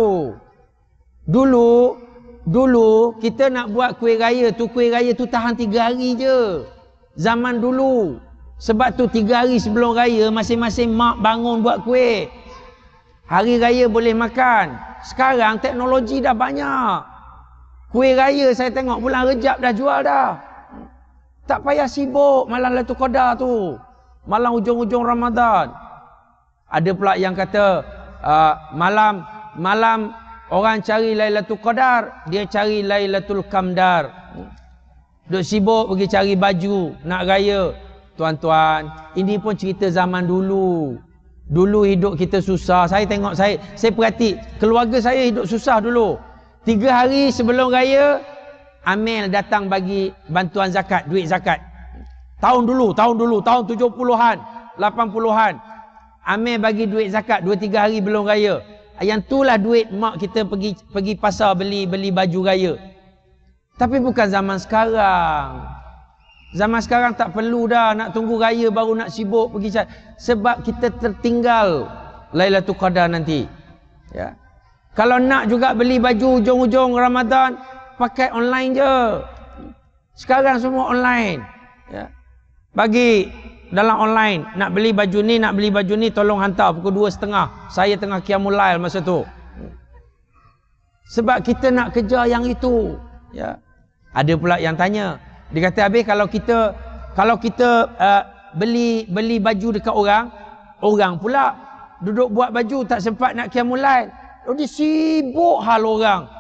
Dulu, dulu kita nak buat kuih raya tu, kuih raya tu tahan tiga hari je. Zaman dulu. Sebab tu tiga hari sebelum raya masing-masing mak bangun buat kuih. Hari raya boleh makan. Sekarang teknologi dah banyak. Kuih raya saya tengok bulan Rejab dah jual dah. Tak payah sibuk malam Lailatul Qadar tu. Malam hujung-hujung Ramadan. Ada pula yang kata uh, malam malam orang cari Lailatul Qadar, dia cari Lailatul Qamdar. Duk sibuk pergi cari baju nak raya. Tuan-tuan, ini pun cerita zaman dulu. Dulu hidup kita susah. Saya tengok, saya saya perhati, keluarga saya hidup susah dulu. Tiga hari sebelum raya, Amil datang bagi bantuan zakat, duit zakat. Tahun dulu, tahun dulu, tahun tujuh puluhan, lapan puluhan. Amil bagi duit zakat dua tiga hari belum raya. Yang itulah duit mak kita pergi pergi pasar beli beli baju raya. Tapi bukan zaman sekarang. Zaman sekarang tak perlu dah nak tunggu raya baru nak sibuk pergi cari. Sebab kita tertinggal Lailatul Qadar nanti. Ya. Kalau nak juga beli baju hujung-hujung Ramadan, pakai online je. Sekarang semua online. Ya. Bagi dalam online, nak beli baju ni, nak beli baju ni, tolong hantar pukul dua setengah. Saya tengah qiyamul lail masa tu. Sebab kita nak kejar yang itu. Ya. Ada pula yang tanya, dia kata, habis kalau kita kalau kita uh, beli beli baju dekat orang, orang pula duduk buat baju tak sempat nak qiyamul lail. Oh, dia sibuk hal orang.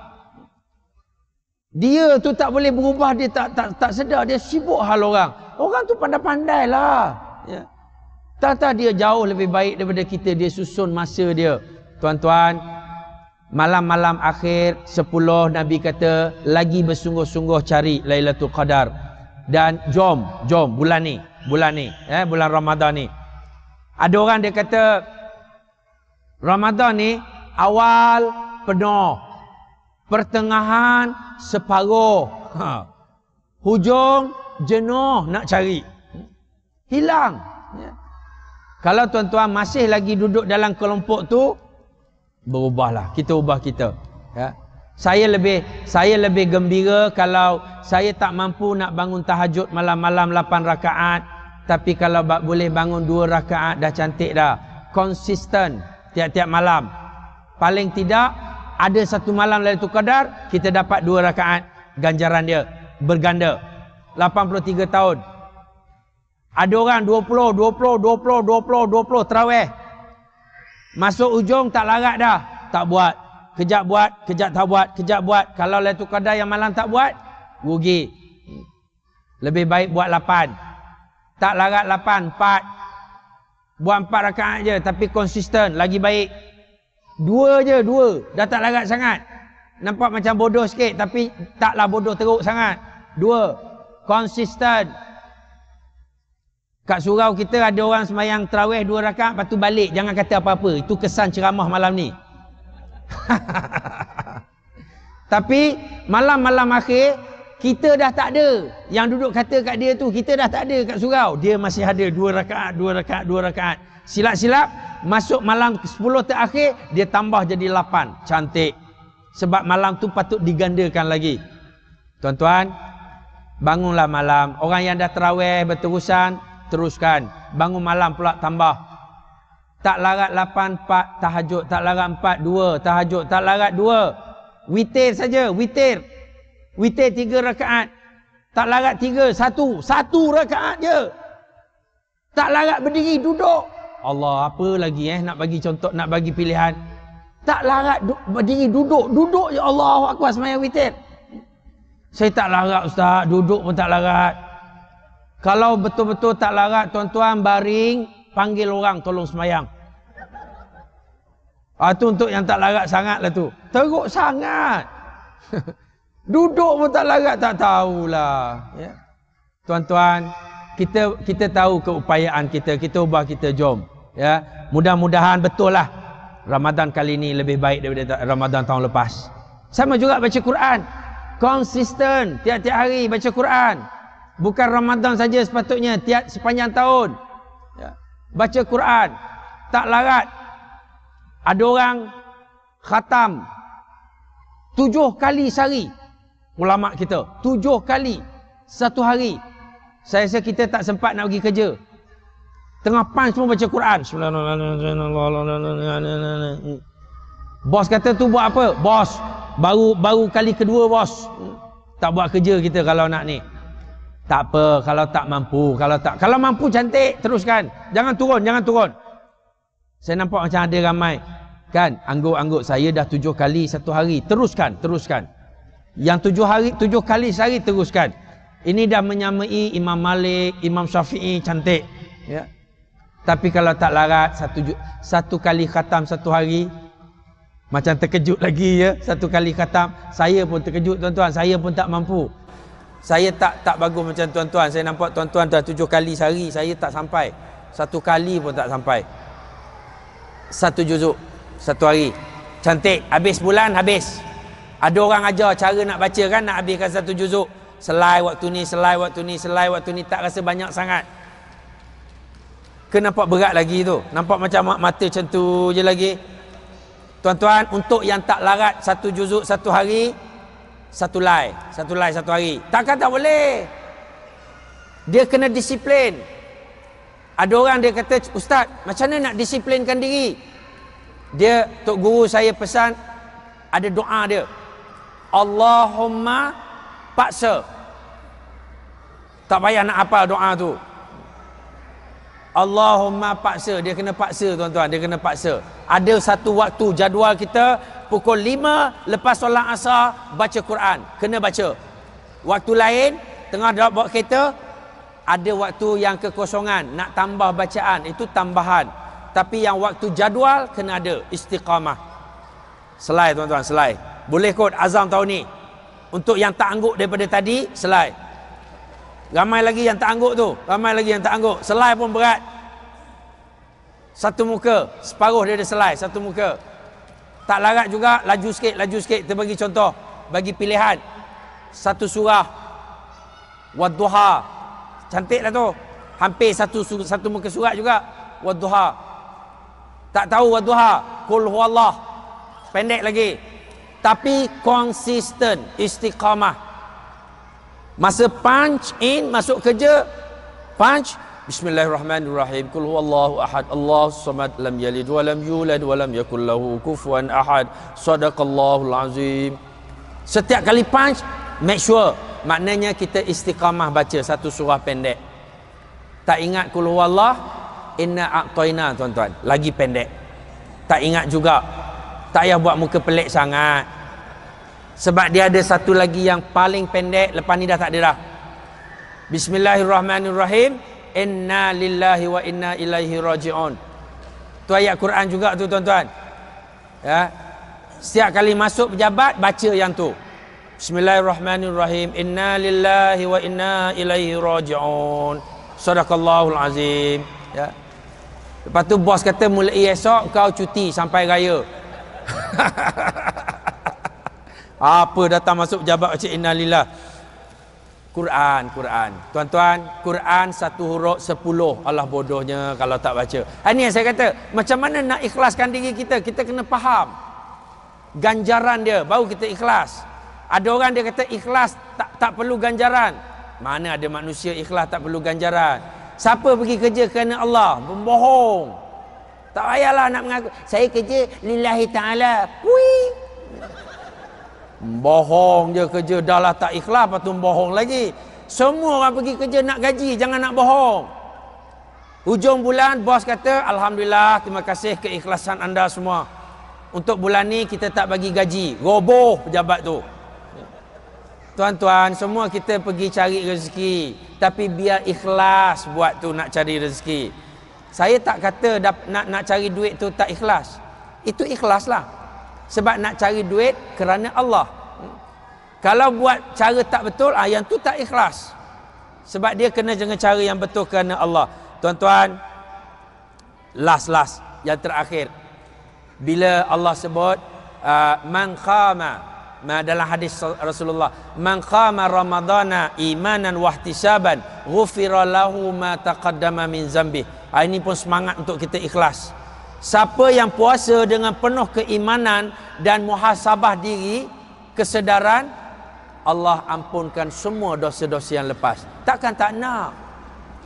Dia tu tak boleh berubah, dia tak tak tak sedar, dia sibuk hal orang. Orang tu pandai-pandai lah. Ya. Tak-tak dia jauh lebih baik daripada kita, dia susun masa dia. Tuan-tuan, malam-malam akhir sepuluh, Nabi kata lagi bersungguh-sungguh cari Lailatul Qadar. Dan jom, jom bulan ni, bulan ni, eh, bulan Ramadan ni. Ada orang dia kata Ramadan ni awal penuh, pertengahan separuh, ha. Hujung jenuh nak cari, hilang. Ya. Kalau tuan-tuan masih lagi duduk dalam kelompok tu, berubahlah, kita ubah kita. Ya. Saya lebih saya lebih gembira kalau saya tak mampu nak bangun tahajud malam-malam lapan rakaat, tapi kalau boleh bangun dua rakaat dah cantik dah. Konsisten tiap-tiap malam. Paling tidak ada satu malam Lailatul Qadar kita dapat dua rakaat, ganjaran dia berganda. lapan puluh tiga tahun. Ada orang dua puluh, dua puluh, dua puluh, dua puluh, dua puluh tarawih. Masuk ujung tak larat dah, tak buat. Kejap buat, kejap tak buat, kejap buat. Kalau Lailatul Qadar yang malam tak buat, rugi. Lebih baik buat lapan. Tak larat lapan, empat. Buat empat rakaat je, tapi konsisten, lagi baik. Dua je, dua. Dah tak larat sangat. Nampak macam bodoh sikit, tapi taklah bodoh teruk sangat. Dua. Konsisten. Kat surau kita ada orang sembahyang tarawih dua rakaat, lepas tu balik. Jangan kata apa-apa. Itu kesan ceramah malam ni. Tapi malam-malam akhir kita dah tak ada. Yang duduk kata kat dia tu, kita dah tak ada kat surau. Dia masih ada dua rakaat, dua rakaat, dua rakaat. Silap-silap masuk malam sepuluh terakhir, dia tambah jadi lapan. Cantik. Sebab malam tu patut digandakan lagi. Tuan-tuan, bangunlah malam. Orang yang dah tarawih berterusan, teruskan. Bangun malam pula tambah. Tak larat lapan, empat tahajud. Tak larat empat, dua tahajud. Tak larat dua. Witir saja, witir. Witir tiga rakaat. Tak larat tiga, satu. Satu rakaat je. Tak larat berdiri, duduk. Allah, apa lagi eh nak bagi contoh, nak bagi pilihan. Tak larat du- berdiri, duduk. Duduk je, Allahu Akbar, sembahyang witir. Saya tak larat ustaz, duduk pun tak larat. Kalau betul-betul tak larat, tuan-tuan baring, panggil orang tolong sembahyang. Ah, tu untuk yang tak larat sangat lah tu. Teruk sangat. Duduk pun tak larat, tak tahulah. Ya. Tuan-tuan, kita kita tahu keupayaan kita, kita ubah kita, jom. Ya, mudah-mudahan betul lah Ramadan kali ini lebih baik daripada Ramadan tahun lepas. Sama juga baca Quran. Konsisten tiap-tiap hari baca Quran. Bukan Ramadan saja sepatutnya, tiap sepanjang tahun. Ya. Baca Quran. Tak larat. Ada orang khatam tujuh kali sehari. Ulama kita tujuh kali satu hari. Saya rasa kita tak sempat nak pergi kerja. Tengah punch pun baca Quran. Bos kata tu buat apa? Bos, baru baru kali kedua bos. Tak buat kerja kita kalau nak ni. Tak apa, kalau tak mampu, kalau tak kalau mampu cantik, teruskan. Jangan turun, jangan turun. Saya nampak macam ada ramai kan, angguk-angguk saya dah tujuh kali satu hari. Teruskan, teruskan. Yang tujuh hari, tujuh kali sehari teruskan. Ini dah menyamai Imam Malik, Imam Syafi'i, cantik. Ya. Tapi kalau tak larat satu satu kali khatam satu hari, macam terkejut lagi ya, satu kali khatam. Saya pun terkejut tuan-tuan, saya pun tak mampu. Saya tak tak bagus macam tuan-tuan. Saya nampak tuan-tuan dah tujuh kali sehari, saya tak sampai. Satu kali pun tak sampai. Satu juzuk satu hari. Cantik, habis bulan habis. Ada orang ajar cara nak baca kan, nak habiskan satu juzuk. Selai waktu ni, selai waktu ni, selai waktu ni, tak rasa banyak sangat. Ke nampak berat lagi tu? Nampak macam mata macam tu je lagi. Tuan-tuan, untuk yang tak larat satu juzuk satu hari, satu lai, satu lai satu hari. Takkan tak boleh. Dia kena disiplin. Ada orang dia kata, Ustaz, macam mana nak disiplinkan diri? Dia, Tok Guru saya pesan, ada doa dia. Allahumma paksa. Tak payah nak hafal doa tu. Allahumma paksa. Dia kena paksa tuan-tuan, dia kena paksa. Ada satu waktu jadual kita pukul lima lepas solat asar baca Quran. Kena baca. Waktu lain tengah bawa kereta ada waktu yang kekosongan nak tambah bacaan, itu tambahan. Tapi yang waktu jadual kena ada istiqamah. Selai tuan-tuan, selai. Boleh kot azam tahun ni. Untuk yang tak angguk daripada tadi, selai. Ramai lagi yang tak angguk tu, ramai lagi yang tak angguk. Selai pun berat. Satu muka, separuh dia ada selai, satu muka. Tak larat juga, laju sikit, laju sikit. Kita bagi contoh, bagi pilihan. Satu surah Wadduha. Cantiklah tu. Hampir satu satu muka surat juga. Wadduha. Tak tahu Wadduha, Qul huwallah. Pendek lagi. Tapi konsisten, istiqamah. Masa punch in, masuk kerja, punch, Bismillahirrahmanirrahim. Qul huwallahu ahad, Allahu samad, lam yalid wa lam yulad wa lam yakul lahu kufuwan ahad. Shadaqallahul azim. Setiap kali punch, make sure. Maknanya kita istiqamah baca satu surah pendek. Tak ingat Qul huwallah, inna a'tayna tuan-tuan, lagi pendek. Tak ingat juga. Tak payah buat muka pelik sangat. Sebab dia ada satu lagi yang paling pendek, lepas ni dah tak ada dah. Bismillahirrahmanirrahim. Inna lillahi wa inna ilaihi raji'un. Tu ayat Quran juga tu tuan-tuan. Ya. Setiap kali masuk pejabat baca yang tu. Bismillahirrahmanirrahim. Inna lillahi wa inna ilaihi raji'un. Shadaqallahul azim. Ya. Lepas tu bos kata mulai esok kau cuti sampai raya. Apa datang masuk pejabat macam innalillah. Quran, Quran. Tuan-tuan, Quran satu huruf sepuluh. Allah bodohnya kalau tak baca. Ini yang saya kata, macam mana nak ikhlaskan diri kita? Kita kena faham ganjaran dia, baru kita ikhlas. Ada orang dia kata ikhlas tak tak perlu ganjaran. Mana ada manusia ikhlas tak perlu ganjaran? Siapa pergi kerja kerana Allah? Membohong. Tak payahlah nak mengaku saya kerja lillahi ta'ala. Pui. Bohong je kerja, dah lah tak ikhlas, lepas tu bohong lagi. Semua orang pergi kerja nak gaji, jangan nak bohong. Hujung bulan bos kata, Alhamdulillah, terima kasih keikhlasan anda semua. Untuk bulan ni kita tak bagi gaji. Roboh pejabat tu. Tuan-tuan, semua kita pergi cari rezeki, tapi biar ikhlas buat tu nak cari rezeki. Saya tak kata nak nak cari duit tu tak ikhlas. Itu ikhlaslah. Sebab nak cari duit kerana Allah. Kalau buat cara tak betul, ah yang tu tak ikhlas. Sebab dia kena dengan cara yang betul kerana Allah. Tuan-tuan, last-last yang terakhir. Bila Allah sebut uh, man khama, dalam hadis Rasulullah, man khama ramadana imanan wahtisaban ghufira lahu ma taqaddama min zambi. Ah, ini pun semangat untuk kita ikhlas. Siapa yang puasa dengan penuh keimanan dan muhasabah diri, kesedaran, Allah ampunkan semua dosa-dosa yang lepas. Takkan tak nak.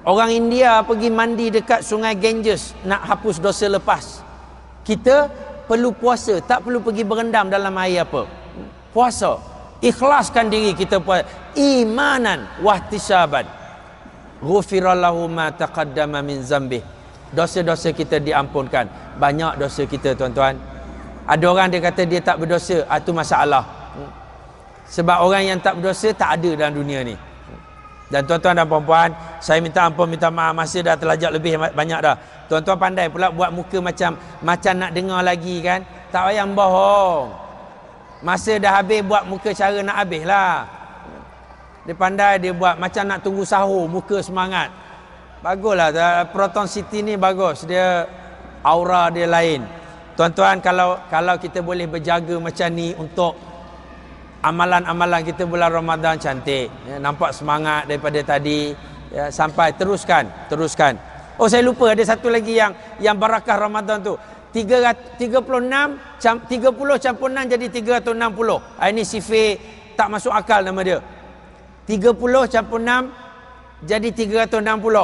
Orang India pergi mandi dekat sungai Ganges nak hapus dosa lepas. Kita perlu puasa, tak perlu pergi berendam dalam air apa. Puasa, ikhlaskan diri kita puasa. Imanan wahtisaban. Ghufirallahu ma taqaddama min zambih. Dosa-dosa kita diampunkan. Banyak dosa kita, tuan-tuan. Ada orang dia kata dia tak berdosa, itu masalah. Sebab orang yang tak berdosa tak ada dalam dunia ni. Dan tuan-tuan dan puan-puan, saya minta ampun, minta maaf, masa dah terlajak lebih banyak dah. Tuan-tuan pandai pula buat muka macam macam nak dengar lagi kan. Tak payah bohong. Masa dah habis buat muka cara nak habis lah. Dia pandai, dia buat macam nak tunggu sahur, muka semangat. Baguslah, Proton City ni bagus. Dia aura dia lain. Tuan-tuan, kalau kalau kita boleh berjaga macam ni untuk amalan-amalan kita bulan Ramadan, cantik ya, nampak semangat daripada tadi ya, sampai teruskan teruskan. Oh, saya lupa ada satu lagi yang yang barakah Ramadan tu, tiga puluh enam tiga puluh campur enam jadi tiga ratus enam puluh. Ha, ini sifir tak masuk akal nama dia. Tiga puluh campur enam jadi tiga ratus enam puluh.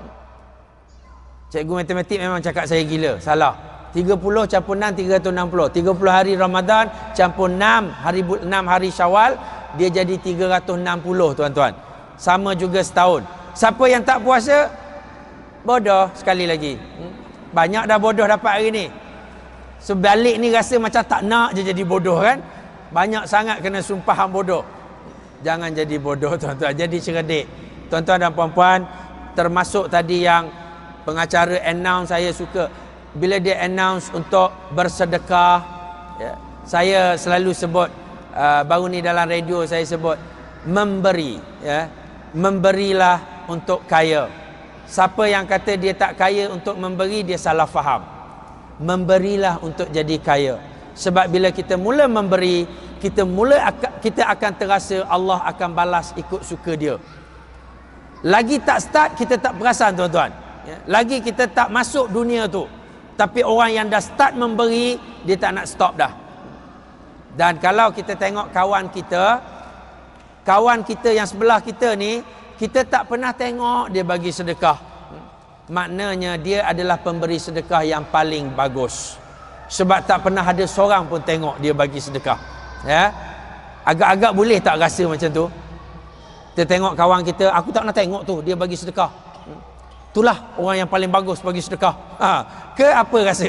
Cikgu matematik memang cakap saya gila, salah. Tiga puluh campur enam tiga ratus enam puluh. Tiga puluh hari Ramadan campur enam hari enam hari Syawal, dia jadi tiga ratus enam puluh, tuan-tuan. Sama juga setahun. Siapa yang tak puasa, bodoh sekali lagi. Banyak dah bodoh dapat hari ni. Sebalik ni rasa macam tak nak je jadi bodoh kan. Banyak sangat kena sumpahan bodoh. Jangan jadi bodoh, tuan-tuan. Jadi cerdik. Tuan-tuan dan puan-puan, termasuk tadi yang pengacara announce, saya suka bila dia announce untuk bersedekah ya, saya selalu sebut uh, baru ni dalam radio saya sebut memberi ya, memberilah untuk kaya. Siapa yang kata dia tak kaya untuk memberi, dia salah faham. Memberilah untuk jadi kaya. Sebab bila kita mula memberi, kita mula kita akan terasa Allah akan balas ikut suka dia. Lagi tak start, kita tak perasan, tuan-tuan ya, lagi kita tak masuk dunia tu. Tapi orang yang dah start memberi, dia tak nak stop dah. Dan kalau kita tengok kawan kita, kawan kita yang sebelah kita ni, kita tak pernah tengok dia bagi sedekah. Maknanya dia adalah pemberi sedekah yang paling bagus. Sebab tak pernah ada seorang pun tengok dia bagi sedekah. Ya, agak-agak boleh tak rasa macam tu? Kita tengok kawan kita, aku tak pernah tengok tu dia bagi sedekah. Itulah orang yang paling bagus bagi sedekah. Ha, ke apa rasa?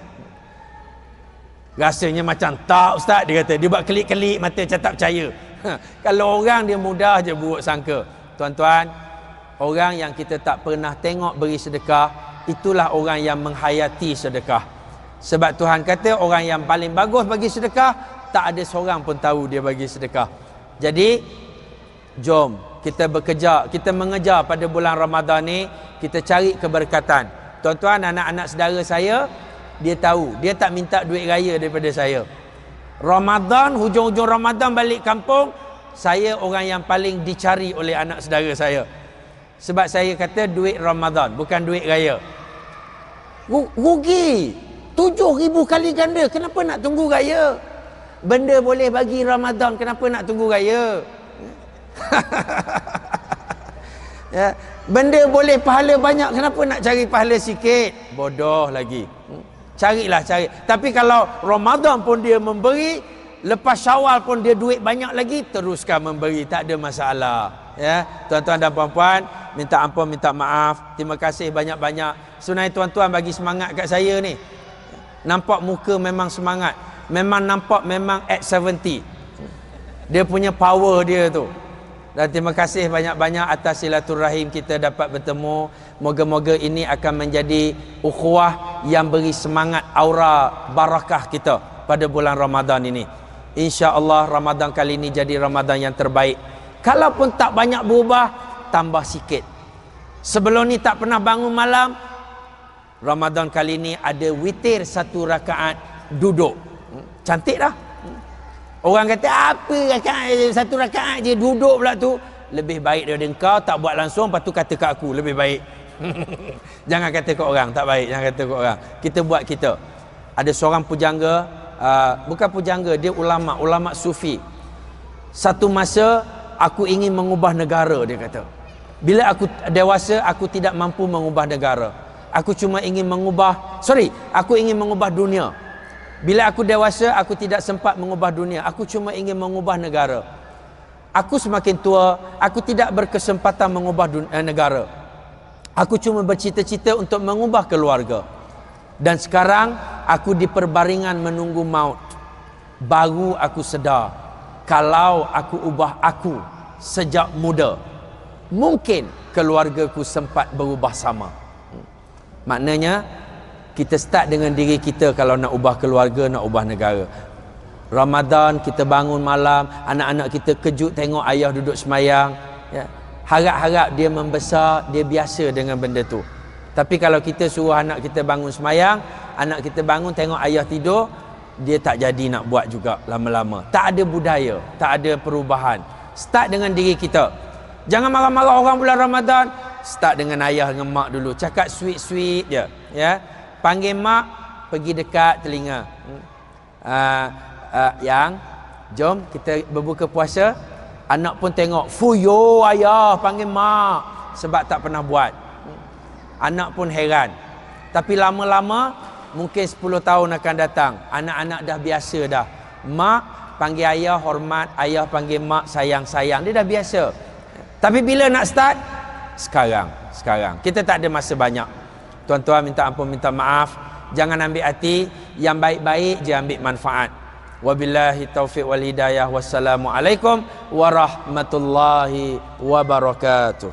Rasanya macam tak, ustaz, dia kata. Dia buat kelik-kelik mata macam tak percaya. Ha, kalau orang dia mudah je buruk sangka. Tuan-tuan, orang yang kita tak pernah tengok beri sedekah, itulah orang yang menghayati sedekah. Sebab Tuhan kata orang yang paling bagus bagi sedekah, tak ada seorang pun tahu dia bagi sedekah. Jadi, jom kita bekerja, kita mengejar pada bulan Ramadan ni, kita cari keberkatan. Tuan-tuan, anak-anak saudara saya, dia tahu, dia tak minta duit raya daripada saya. Ramadan, hujung-hujung Ramadan balik kampung, saya orang yang paling dicari oleh anak saudara saya. Sebab saya kata duit Ramadan, bukan duit raya. Rugi tujuh ribu kali ganda, kenapa nak tunggu raya? Benda boleh bagi Ramadan, kenapa nak tunggu raya? Ya, benda boleh pahala banyak, kenapa nak cari pahala sikit? Bodoh lagi. Carilah cari. Tapi kalau Ramadan pun dia memberi, lepas Syawal pun dia duit banyak lagi, teruskan memberi, tak ada masalah. Ya, tuan-tuan dan puan-puan, minta ampun, minta maaf. Terima kasih banyak-banyak. Sebenarnya tuan-tuan bagi semangat kat saya ni. Nampak muka memang semangat. Memang nampak memang at tujuh puluh. Dia punya power dia tu. Dan terima kasih banyak-banyak atas silaturahim kita dapat bertemu. Moga-moga ini akan menjadi ukhuwah yang beri semangat, aura barakah kita pada bulan Ramadan ini. InsyaAllah Ramadan kali ini jadi Ramadan yang terbaik. Kalaupun tak banyak berubah, tambah sikit. Sebelum ni tak pernah bangun malam, Ramadan kali ini ada witir satu rakaat duduk. Cantik dah. Orang kata apa rakaat satu rakaat je duduk pula tu. Lebih baik daripada engkau tak buat langsung, lepas tu kata kat aku lebih baik. Jangan kata kat orang, tak baik. Jangan kata kat orang. Kita buat kita. Ada seorang pujangga, uh, bukan pujangga, dia ulama, ulama sufi. Satu masa aku ingin mengubah negara, dia kata. Bila aku dewasa, aku tidak mampu mengubah negara. Aku cuma ingin mengubah, sorry, aku ingin mengubah dunia. Bila aku dewasa, aku tidak sempat mengubah dunia. Aku cuma ingin mengubah negara. Aku semakin tua, aku tidak berkesempatan mengubah dunia, eh, negara. Aku cuma bercita-cita untuk mengubah keluarga. Dan sekarang, aku di perbaringan menunggu maut. Baru aku sedar, kalau aku ubah aku sejak muda, mungkin keluargaku sempat berubah sama. Maknanya, kita start dengan diri kita kalau nak ubah keluarga, nak ubah negara. Ramadan, kita bangun malam, anak-anak kita kejut tengok ayah duduk semayang. Ya. Harap-harap dia membesar, dia biasa dengan benda tu. Tapi kalau kita suruh anak kita bangun semayang, anak kita bangun tengok ayah tidur, dia tak jadi nak buat juga lama-lama. Tak ada budaya, tak ada perubahan. Start dengan diri kita. Jangan marah-marah orang bulan Ramadan. Start dengan ayah dengan mak dulu. Cakap sweet-sweet je. Ya. Panggil mak, pergi dekat telinga. Uh, uh, yang, jom kita berbuka puasa. Anak pun tengok, fuyo ayah panggil mak. Sebab tak pernah buat. Anak pun heran. Tapi lama-lama, mungkin sepuluh tahun akan datang. Anak-anak dah biasa dah. Mak panggil ayah hormat, ayah panggil mak sayang-sayang. Dia dah biasa. Tapi bila nak start? Sekarang. Sekarang. Kita tak ada masa banyak. Tuan-tuan minta ampun, minta maaf. Jangan ambil hati. Yang baik-baik je ambil manfaat. Wabillahi taufiq wal hidayah. Wassalamualaikum warahmatullahi wabarakatuh.